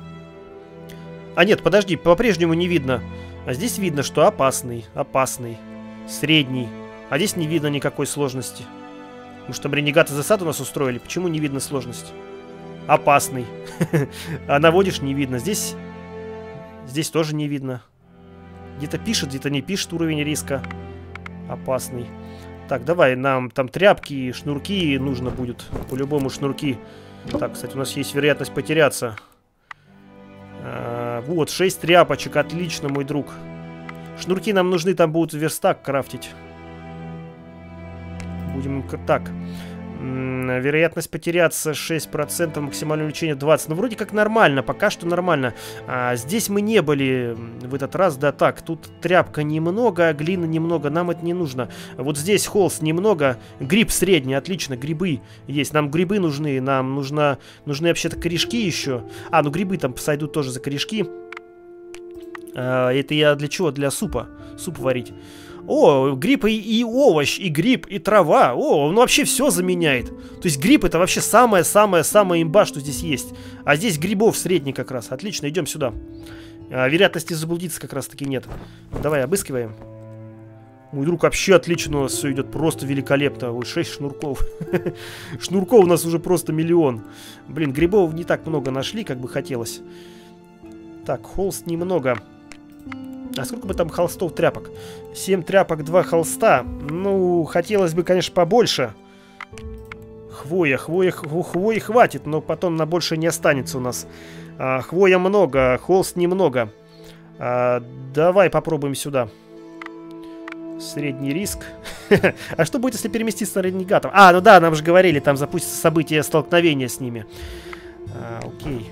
А нет, подожди, по-прежнему не видно. А здесь видно, что опасный, опасный, средний. А здесь не видно никакой сложности. Может, там ренегаты засад у нас устроили? Почему не видно сложности? Опасный. А наводишь, не видно. Здесь... Здесь тоже не видно. Где-то пишет, где-то не пишет уровень риска. Опасный. Так, давай, нам там тряпки и шнурки нужно будет. По-любому шнурки. Так, кстати, у нас есть вероятность потеряться. А, вот, шесть тряпочек. Отлично, мой друг. Шнурки нам нужны, там будут верстак крафтить. Будем... Так. Вероятность потеряться шесть процентов, максимальное увеличение двадцать. Ну, вроде как нормально, пока что нормально. А, здесь мы не были в этот раз, да, так. Тут тряпка немного, глина немного, нам это не нужно. Вот здесь холст немного, гриб средний, отлично, грибы есть. Нам грибы нужны, нам нужно, нужны вообще-то корешки еще. А, ну грибы там сойдут тоже за корешки. А, это я для чего? Для супа. Суп варить. О, гриб и, и овощ, и гриб, и трава. О, он вообще все заменяет. То есть гриб это вообще самая-самая-самая имба, что здесь есть. А здесь грибов средний как раз. Отлично, идем сюда. А, вероятности заблудиться как раз таки нет. Давай, обыскиваем. Мой друг, вообще отлично у нас все идет. Просто великолепно. Ой, шесть шнурков. Шнурков у нас уже просто миллион. Блин, грибов не так много нашли, как бы хотелось. Так, холст немного. А сколько бы там холстов, тряпок? семь тряпок, два холста. Ну, хотелось бы, конечно, побольше. Хвоя, хвоя, хвои хватит, но потом на больше не останется у нас. А, хвоя много, холст немного. А, давай попробуем сюда. Средний риск. А что будет, если переместиться на ренегатов? А, ну да, нам же говорили, там запустится событие столкновения с ними. А, окей.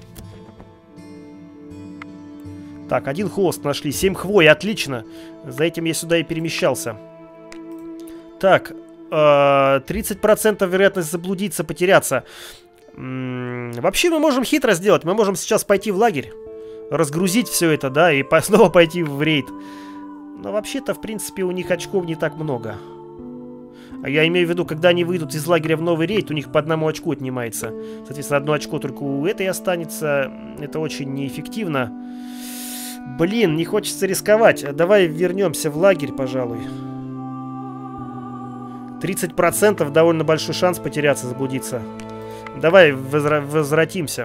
Так, один холст нашли, семь хвой, отлично. За этим я сюда и перемещался. Так, тридцать процентов вероятность заблудиться, потеряться. М-м, вообще мы можем хитро сделать. Мы можем сейчас пойти в лагерь, разгрузить все это, да, и снова пойти в рейд. Но вообще-то, в принципе, у них очков не так много. А я имею в виду, когда они выйдут из лагеря в новый рейд, у них по одному очку отнимается. Соответственно, одно очко только у этой останется. Это очень неэффективно. Блин, не хочется рисковать. Давай вернемся в лагерь, пожалуй. тридцать процентов довольно большой шанс потеряться, заблудиться. Давай возра возвратимся.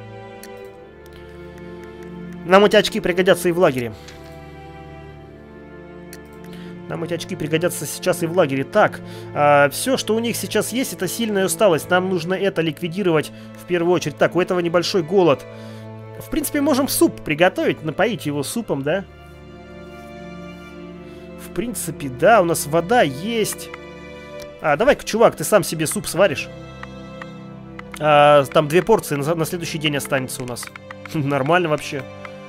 Нам эти очки пригодятся и в лагере. Нам эти очки пригодятся сейчас и в лагере. Так, а, все, что у них сейчас есть, это сильная усталость. Нам нужно это ликвидировать в первую очередь. Так, у этого небольшой голод. В принципе, можем суп приготовить, напоить его супом, да? В принципе, да, у нас вода есть. А, давай-ка, чувак, ты сам себе суп сваришь. А, там две порции на, на следующий день останется у нас. Нормально вообще.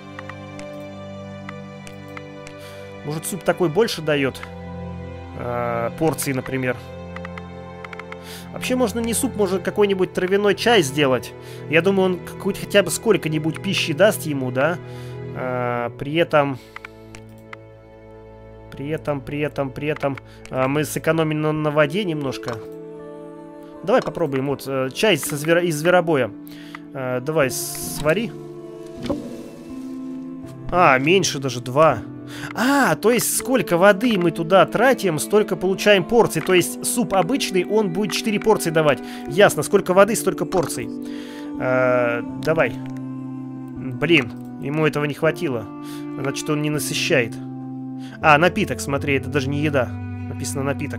Может, суп такой больше дает? А, порции, например. Вообще, можно не суп, можно какой-нибудь травяной чай сделать. Я думаю, он какой-то хотя бы сколько-нибудь пищи даст ему, да? А, при этом... При этом, при этом, при этом... А, мы сэкономим на, на воде немножко. Давай попробуем. Вот, чай со зверо... из зверобоя. А, давай, свари. А, меньше даже, два. А, то есть сколько воды мы туда тратим, столько получаем порций. То есть суп обычный, он будет четыре порции давать. Ясно, сколько воды, столько порций. А, давай. Блин, ему этого не хватило. Значит, он не насыщает. А, напиток, смотри, это даже не еда. Написано напиток.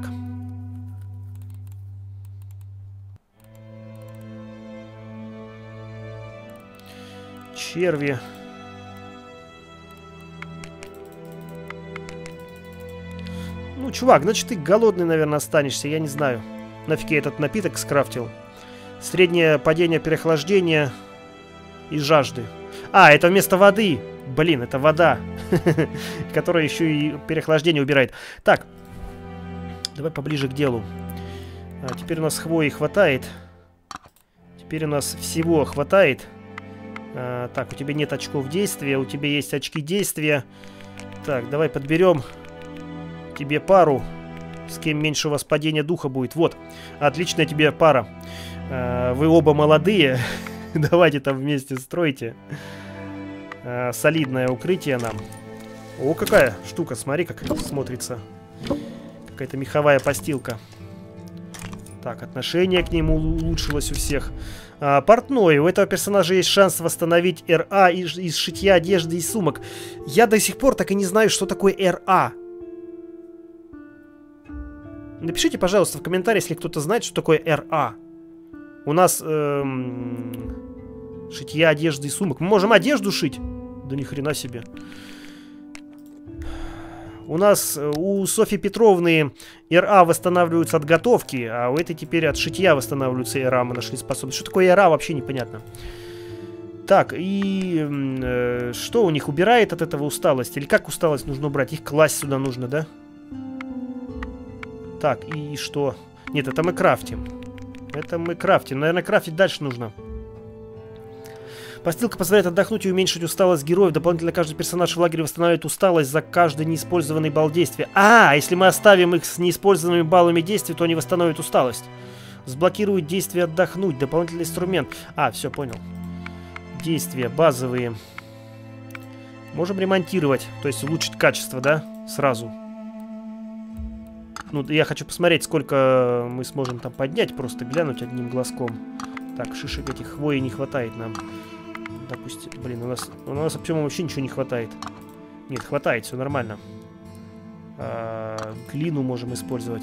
Черви. Ну, чувак, значит, ты голодный, наверное, останешься, я не знаю. Нафиг я этот напиток скрафтил. Среднее падение переохлаждения и жажды. А, это вместо воды. Блин, это вода. Которая еще и переохлаждение убирает. Так. Давай поближе к делу. А, теперь у нас хвои хватает. Теперь у нас всего хватает. А, так, у тебя нет очков действия. У тебя есть очки действия. Так, давай подберем тебе пару. С кем меньше у вас падения духа будет. Вот. Отличная тебе пара. А, вы оба молодые. Давайте там вместе стройте. А, солидное укрытие нам. О, какая штука. Смотри, как смотрится. Какая-то меховая постилка. Так, отношение к нему улучшилось у всех. А, портной. У этого персонажа есть шанс восстановить эр а из, из шитья одежды и сумок. Я до сих пор так и не знаю, что такое эр а. Напишите, пожалуйста, в комментариях, если кто-то знает, что такое эр а. У нас эм, шитья одежды и сумок. Мы можем одежду шить? Да ни хрена себе. У нас, у Софьи Петровны эр а восстанавливаются от готовки, а у этой теперь от шитья восстанавливаются эр а. Мы нашли способность. Что такое эр а, вообще непонятно. Так, и э, что у них убирает от этого усталость? Или как усталость нужно убрать? Их класть сюда нужно, да? Так, и что? Нет, это мы крафтим. Это мы крафтим. Наверное, крафтить дальше нужно. Постилка позволяет отдохнуть и уменьшить усталость героев. Дополнительно каждый персонаж в лагере восстанавливает усталость за каждый неиспользованный балл действия. А, если мы оставим их с неиспользованными баллами действия, то они восстановят усталость. Сблокирует действие отдохнуть. Дополнительный инструмент. А, все, понял. Действия базовые. Можем ремонтировать. То есть улучшить качество, да? Сразу. Ну, я хочу посмотреть, сколько мы сможем там поднять. Просто глянуть одним глазком. Так, шишек этих хвои не хватает нам. Допустим, блин, у нас, у нас по-моему, вообще ничего не хватает. Нет, хватает, все нормально. А, глину можем использовать.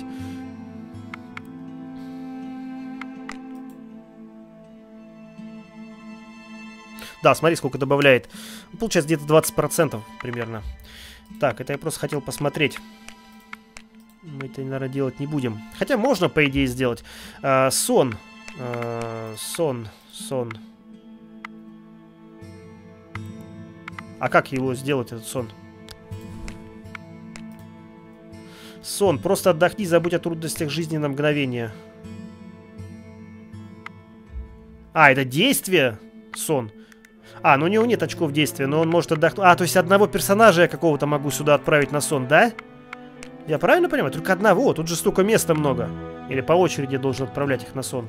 Да, смотри, сколько добавляет. Получается где-то двадцать процентов примерно. Так, это я просто хотел посмотреть. Мы это, наверное, делать не будем. Хотя можно, по идее, сделать. А, сон. А, сон. Сон. А как его сделать, этот сон? Сон. Просто отдохни, забудь о трудностях жизни на мгновение. А, это действие? Сон. А, ну у него нет очков действия, но он может отдохнуть. А, то есть одного персонажа я какого-то могу сюда отправить на сон, да? Я правильно понимаю? Только одного. Тут же столько места много. Или по очереди должен отправлять их на сон.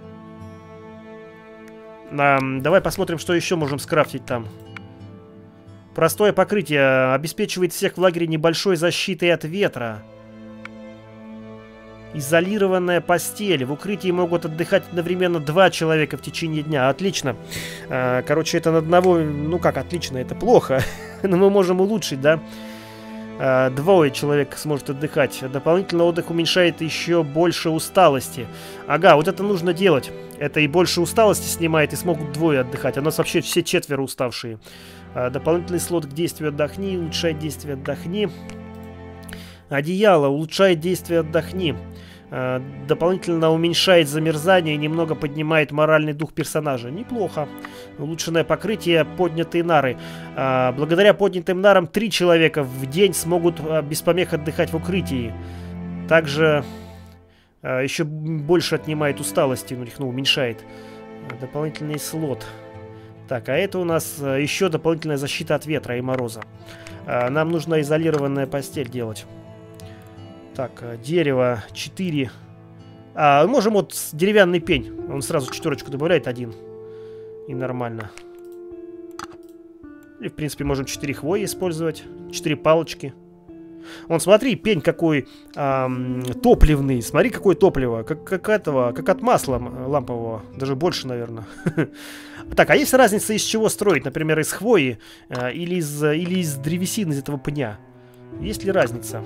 А, давай посмотрим, что еще можем скрафтить там. Простое покрытие обеспечивает всех в лагере небольшой защитой от ветра. Изолированная постель. В укрытии могут отдыхать одновременно два человека в течение дня. Отлично. А, короче, это на одного... Ну как, отлично, это плохо. Но мы можем улучшить, да? А, двое человек сможет отдыхать. Дополнительный отдых уменьшает еще больше усталости. Ага, вот это нужно делать. Это и больше усталости снимает, и смогут двое отдыхать. А у нас вообще все четверо уставшие. А, дополнительный слот к действию отдохни. Улучшает действие отдохни. Одеяло улучшает действие отдохни. А, дополнительно уменьшает замерзание и немного поднимает моральный дух персонажа. Неплохо. Улучшенное покрытие, поднятые нары. А, благодаря поднятым нарам три человека в день смогут а, без помех отдыхать в укрытии. Также а, еще больше отнимает усталости, ну, уменьшает. А, дополнительный слот. Так, а это у нас а, еще дополнительная защита от ветра и мороза. А, нам нужно изолированная постель делать. Так, дерево четыре. А, можем вот деревянный пень. Он сразу четверочку добавляет, один. И нормально. И, в принципе, можем четыре хвои использовать. четыре палочки. Вон, смотри, пень какой эм, топливный. Смотри, какое топливо. Как, как этого, как от масла лампового. Даже больше, наверное. Так, а есть разница, из чего строить? Например, из хвои э, или, из, или из древесины, из этого пня? Есть ли разница?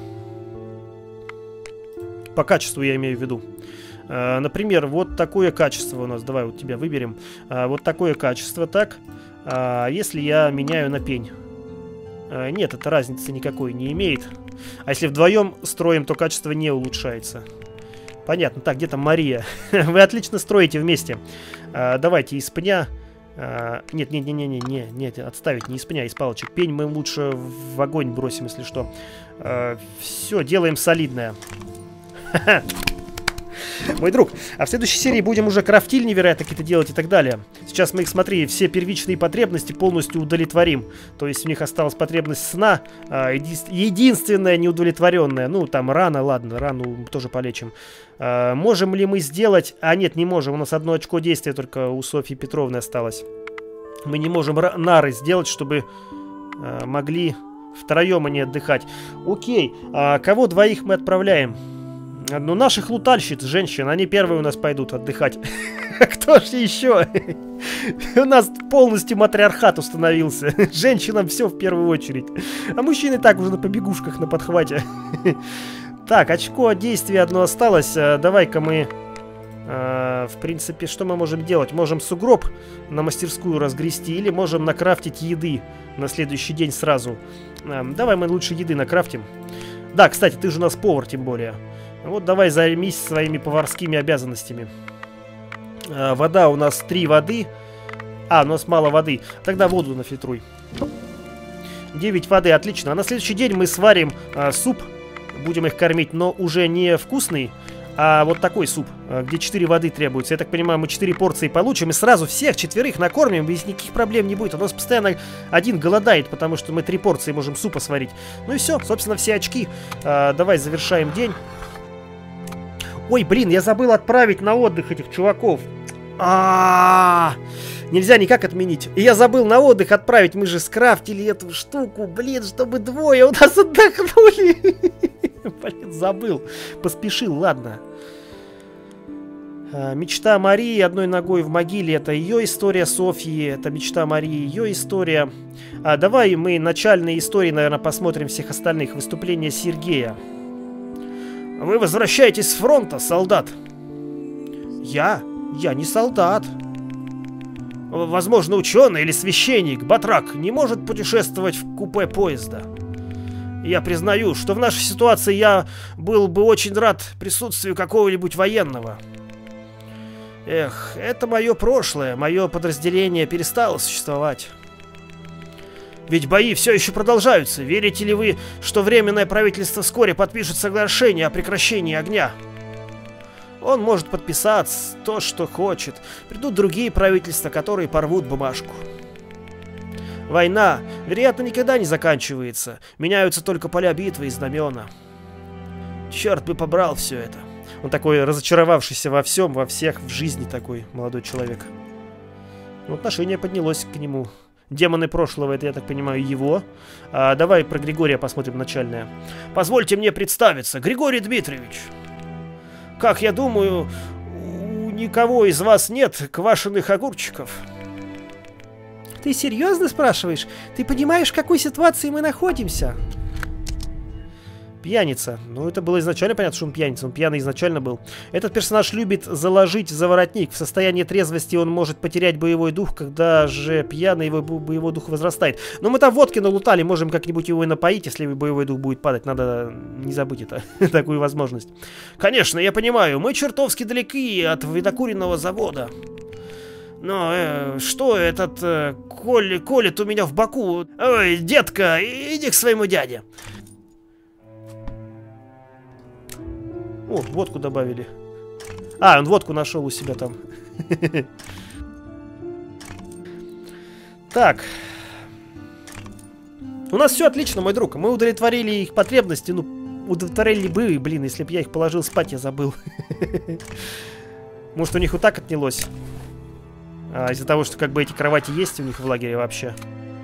По качеству я имею в виду. А, например, вот такое качество у нас. Давай вот тебя выберем. А, вот такое качество, так. А, если я меняю на пень. А, нет, это разницы никакой не имеет. А если вдвоем строим, то качество не улучшается. Понятно. Так, где там Мария? Вы отлично строите вместе. А, давайте из пня. А, нет, нет, нет, нет, нет, нет, отставить не из пня, из палочек. Пень мы лучше в огонь бросим, если что. А, все, делаем солидное. Мой друг, а в следующей серии будем уже крафтиль невероятно какие-то делать и так далее. Сейчас мы их, смотри, все первичные потребности полностью удовлетворим. То есть у них осталась потребность сна, а, еди единственная неудовлетворенная. Ну, там рана, ладно, рану тоже полечим. А, можем ли мы сделать... А, нет, не можем, у нас одно очко действия только у Софьи Петровны осталось. Мы не можем нары сделать, чтобы а, могли втроем они отдыхать. Окей, а кого двоих мы отправляем? Ну, наших лутальщиц, женщин, они первые у нас пойдут отдыхать. Кто же еще? У нас полностью матриархат установился. Женщинам все в первую очередь. А мужчины так уже на побегушках, на подхвате. Так, очко действия одно осталось. Давай-ка мы... В принципе, что мы можем делать? Можем сугроб на мастерскую разгрести. Или можем накрафтить еды на следующий день сразу. Давай мы лучше еды накрафтим. Да, кстати, ты же у нас повар, тем более. Вот давай займись своими поварскими обязанностями. А, вода у нас три воды. А, у нас мало воды. Тогда воду нафильтруй. девять воды, отлично. А на следующий день мы сварим а, суп. Будем их кормить, но уже не вкусный, а вот такой суп, а, где четыре воды требуется. Я так понимаю, мы четыре порции получим и сразу всех четверых накормим, без никаких проблем не будет. У нас постоянно один голодает, потому что мы три порции можем супа сварить. Ну и все, собственно, все очки. А, давай завершаем день. Ой, блин, я забыл отправить на отдых этих чуваков. А, -а, а Нельзя никак отменить. И я забыл на отдых отправить. Мы же скрафтили эту штуку, блин, чтобы двое у нас отдохнули. Блин, забыл. Поспешил, ладно. Мечта Марии одной ногой в могиле. Это ее история, Софьи. Это мечта Марии, ее история. А давай мы начальные истории, наверное, посмотрим всех остальных. Выступление Сергея. Вы возвращаетесь с фронта, солдат? Я? Я не солдат. Возможно, ученый или священник, батрак, не может путешествовать в купе поезда. Я признаю, что в нашей ситуации я был бы очень рад присутствию какого-нибудь военного. Эх, это мое прошлое, мое подразделение перестало существовать. Ведь бои все еще продолжаются. Верите ли вы, что Временное правительство вскоре подпишет соглашение о прекращении огня? Он может подписать то, что хочет. Придут другие правительства, которые порвут бумажку. Война, вероятно, никогда не заканчивается. Меняются только поля битвы и знамена. Черт бы побрал все это. Он такой разочаровавшийся во всем, во всех, в жизни такой молодой человек. Ну, отношение поднялось к нему. Демоны прошлого, это, я так понимаю, его. А, давай про Григория посмотрим начальное. Позвольте мне представиться, Григорий Дмитриевич. Как я думаю, у никого из вас нет квашеных огурчиков. Ты серьезно спрашиваешь? Ты понимаешь, в какой ситуации мы находимся? Пьяница. Ну, это было изначально понятно, что он пьяница. Он пьяный изначально был. Этот персонаж любит заложить за воротник. В состоянии трезвости он может потерять боевой дух, когда же пьяный его боевой дух возрастает. Но мы там водки налутали, можем как-нибудь его и напоить, если боевой дух будет падать. Надо не забыть это, такую возможность. Конечно, я понимаю, мы чертовски далеки от водокуренного завода. Но э, что этот э, коль, колет у меня в боку? Ой, детка, иди к своему дяде. О, водку добавили. А, он водку нашел у себя там. Так. У нас все отлично, мой друг. Мы удовлетворили их потребности. Ну, удовлетворили бы, блин, если бы я их положил спать, я забыл. Может, у них вот так отнялось? А, из-за того, что как бы эти кровати есть у них в лагере вообще.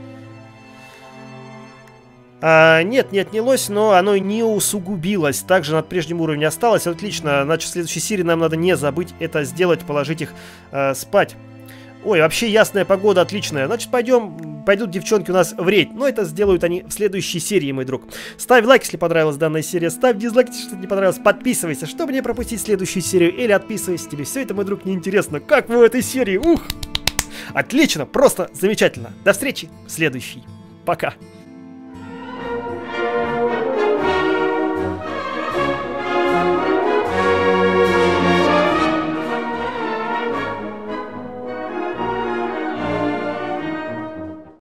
А, нет, не отнялось, но оно не усугубилось. Также над прежним уровнем осталось. Отлично. Значит, в следующей серии нам надо не забыть это сделать, положить их э, спать. Ой, вообще ясная погода, отличная. Значит, пойдем, пойдут девчонки у нас в рейд. Но это сделают они в следующей серии, мой друг. Ставь лайк, если понравилась данная серия. Ставь дизлайк, если что-то не понравилось. Подписывайся, чтобы не пропустить следующую серию. Или отписывайся, тебе все это, мой друг, неинтересно. Как вы в этой серии? Ух! Отлично, просто замечательно. До встречи в следующей. Пока.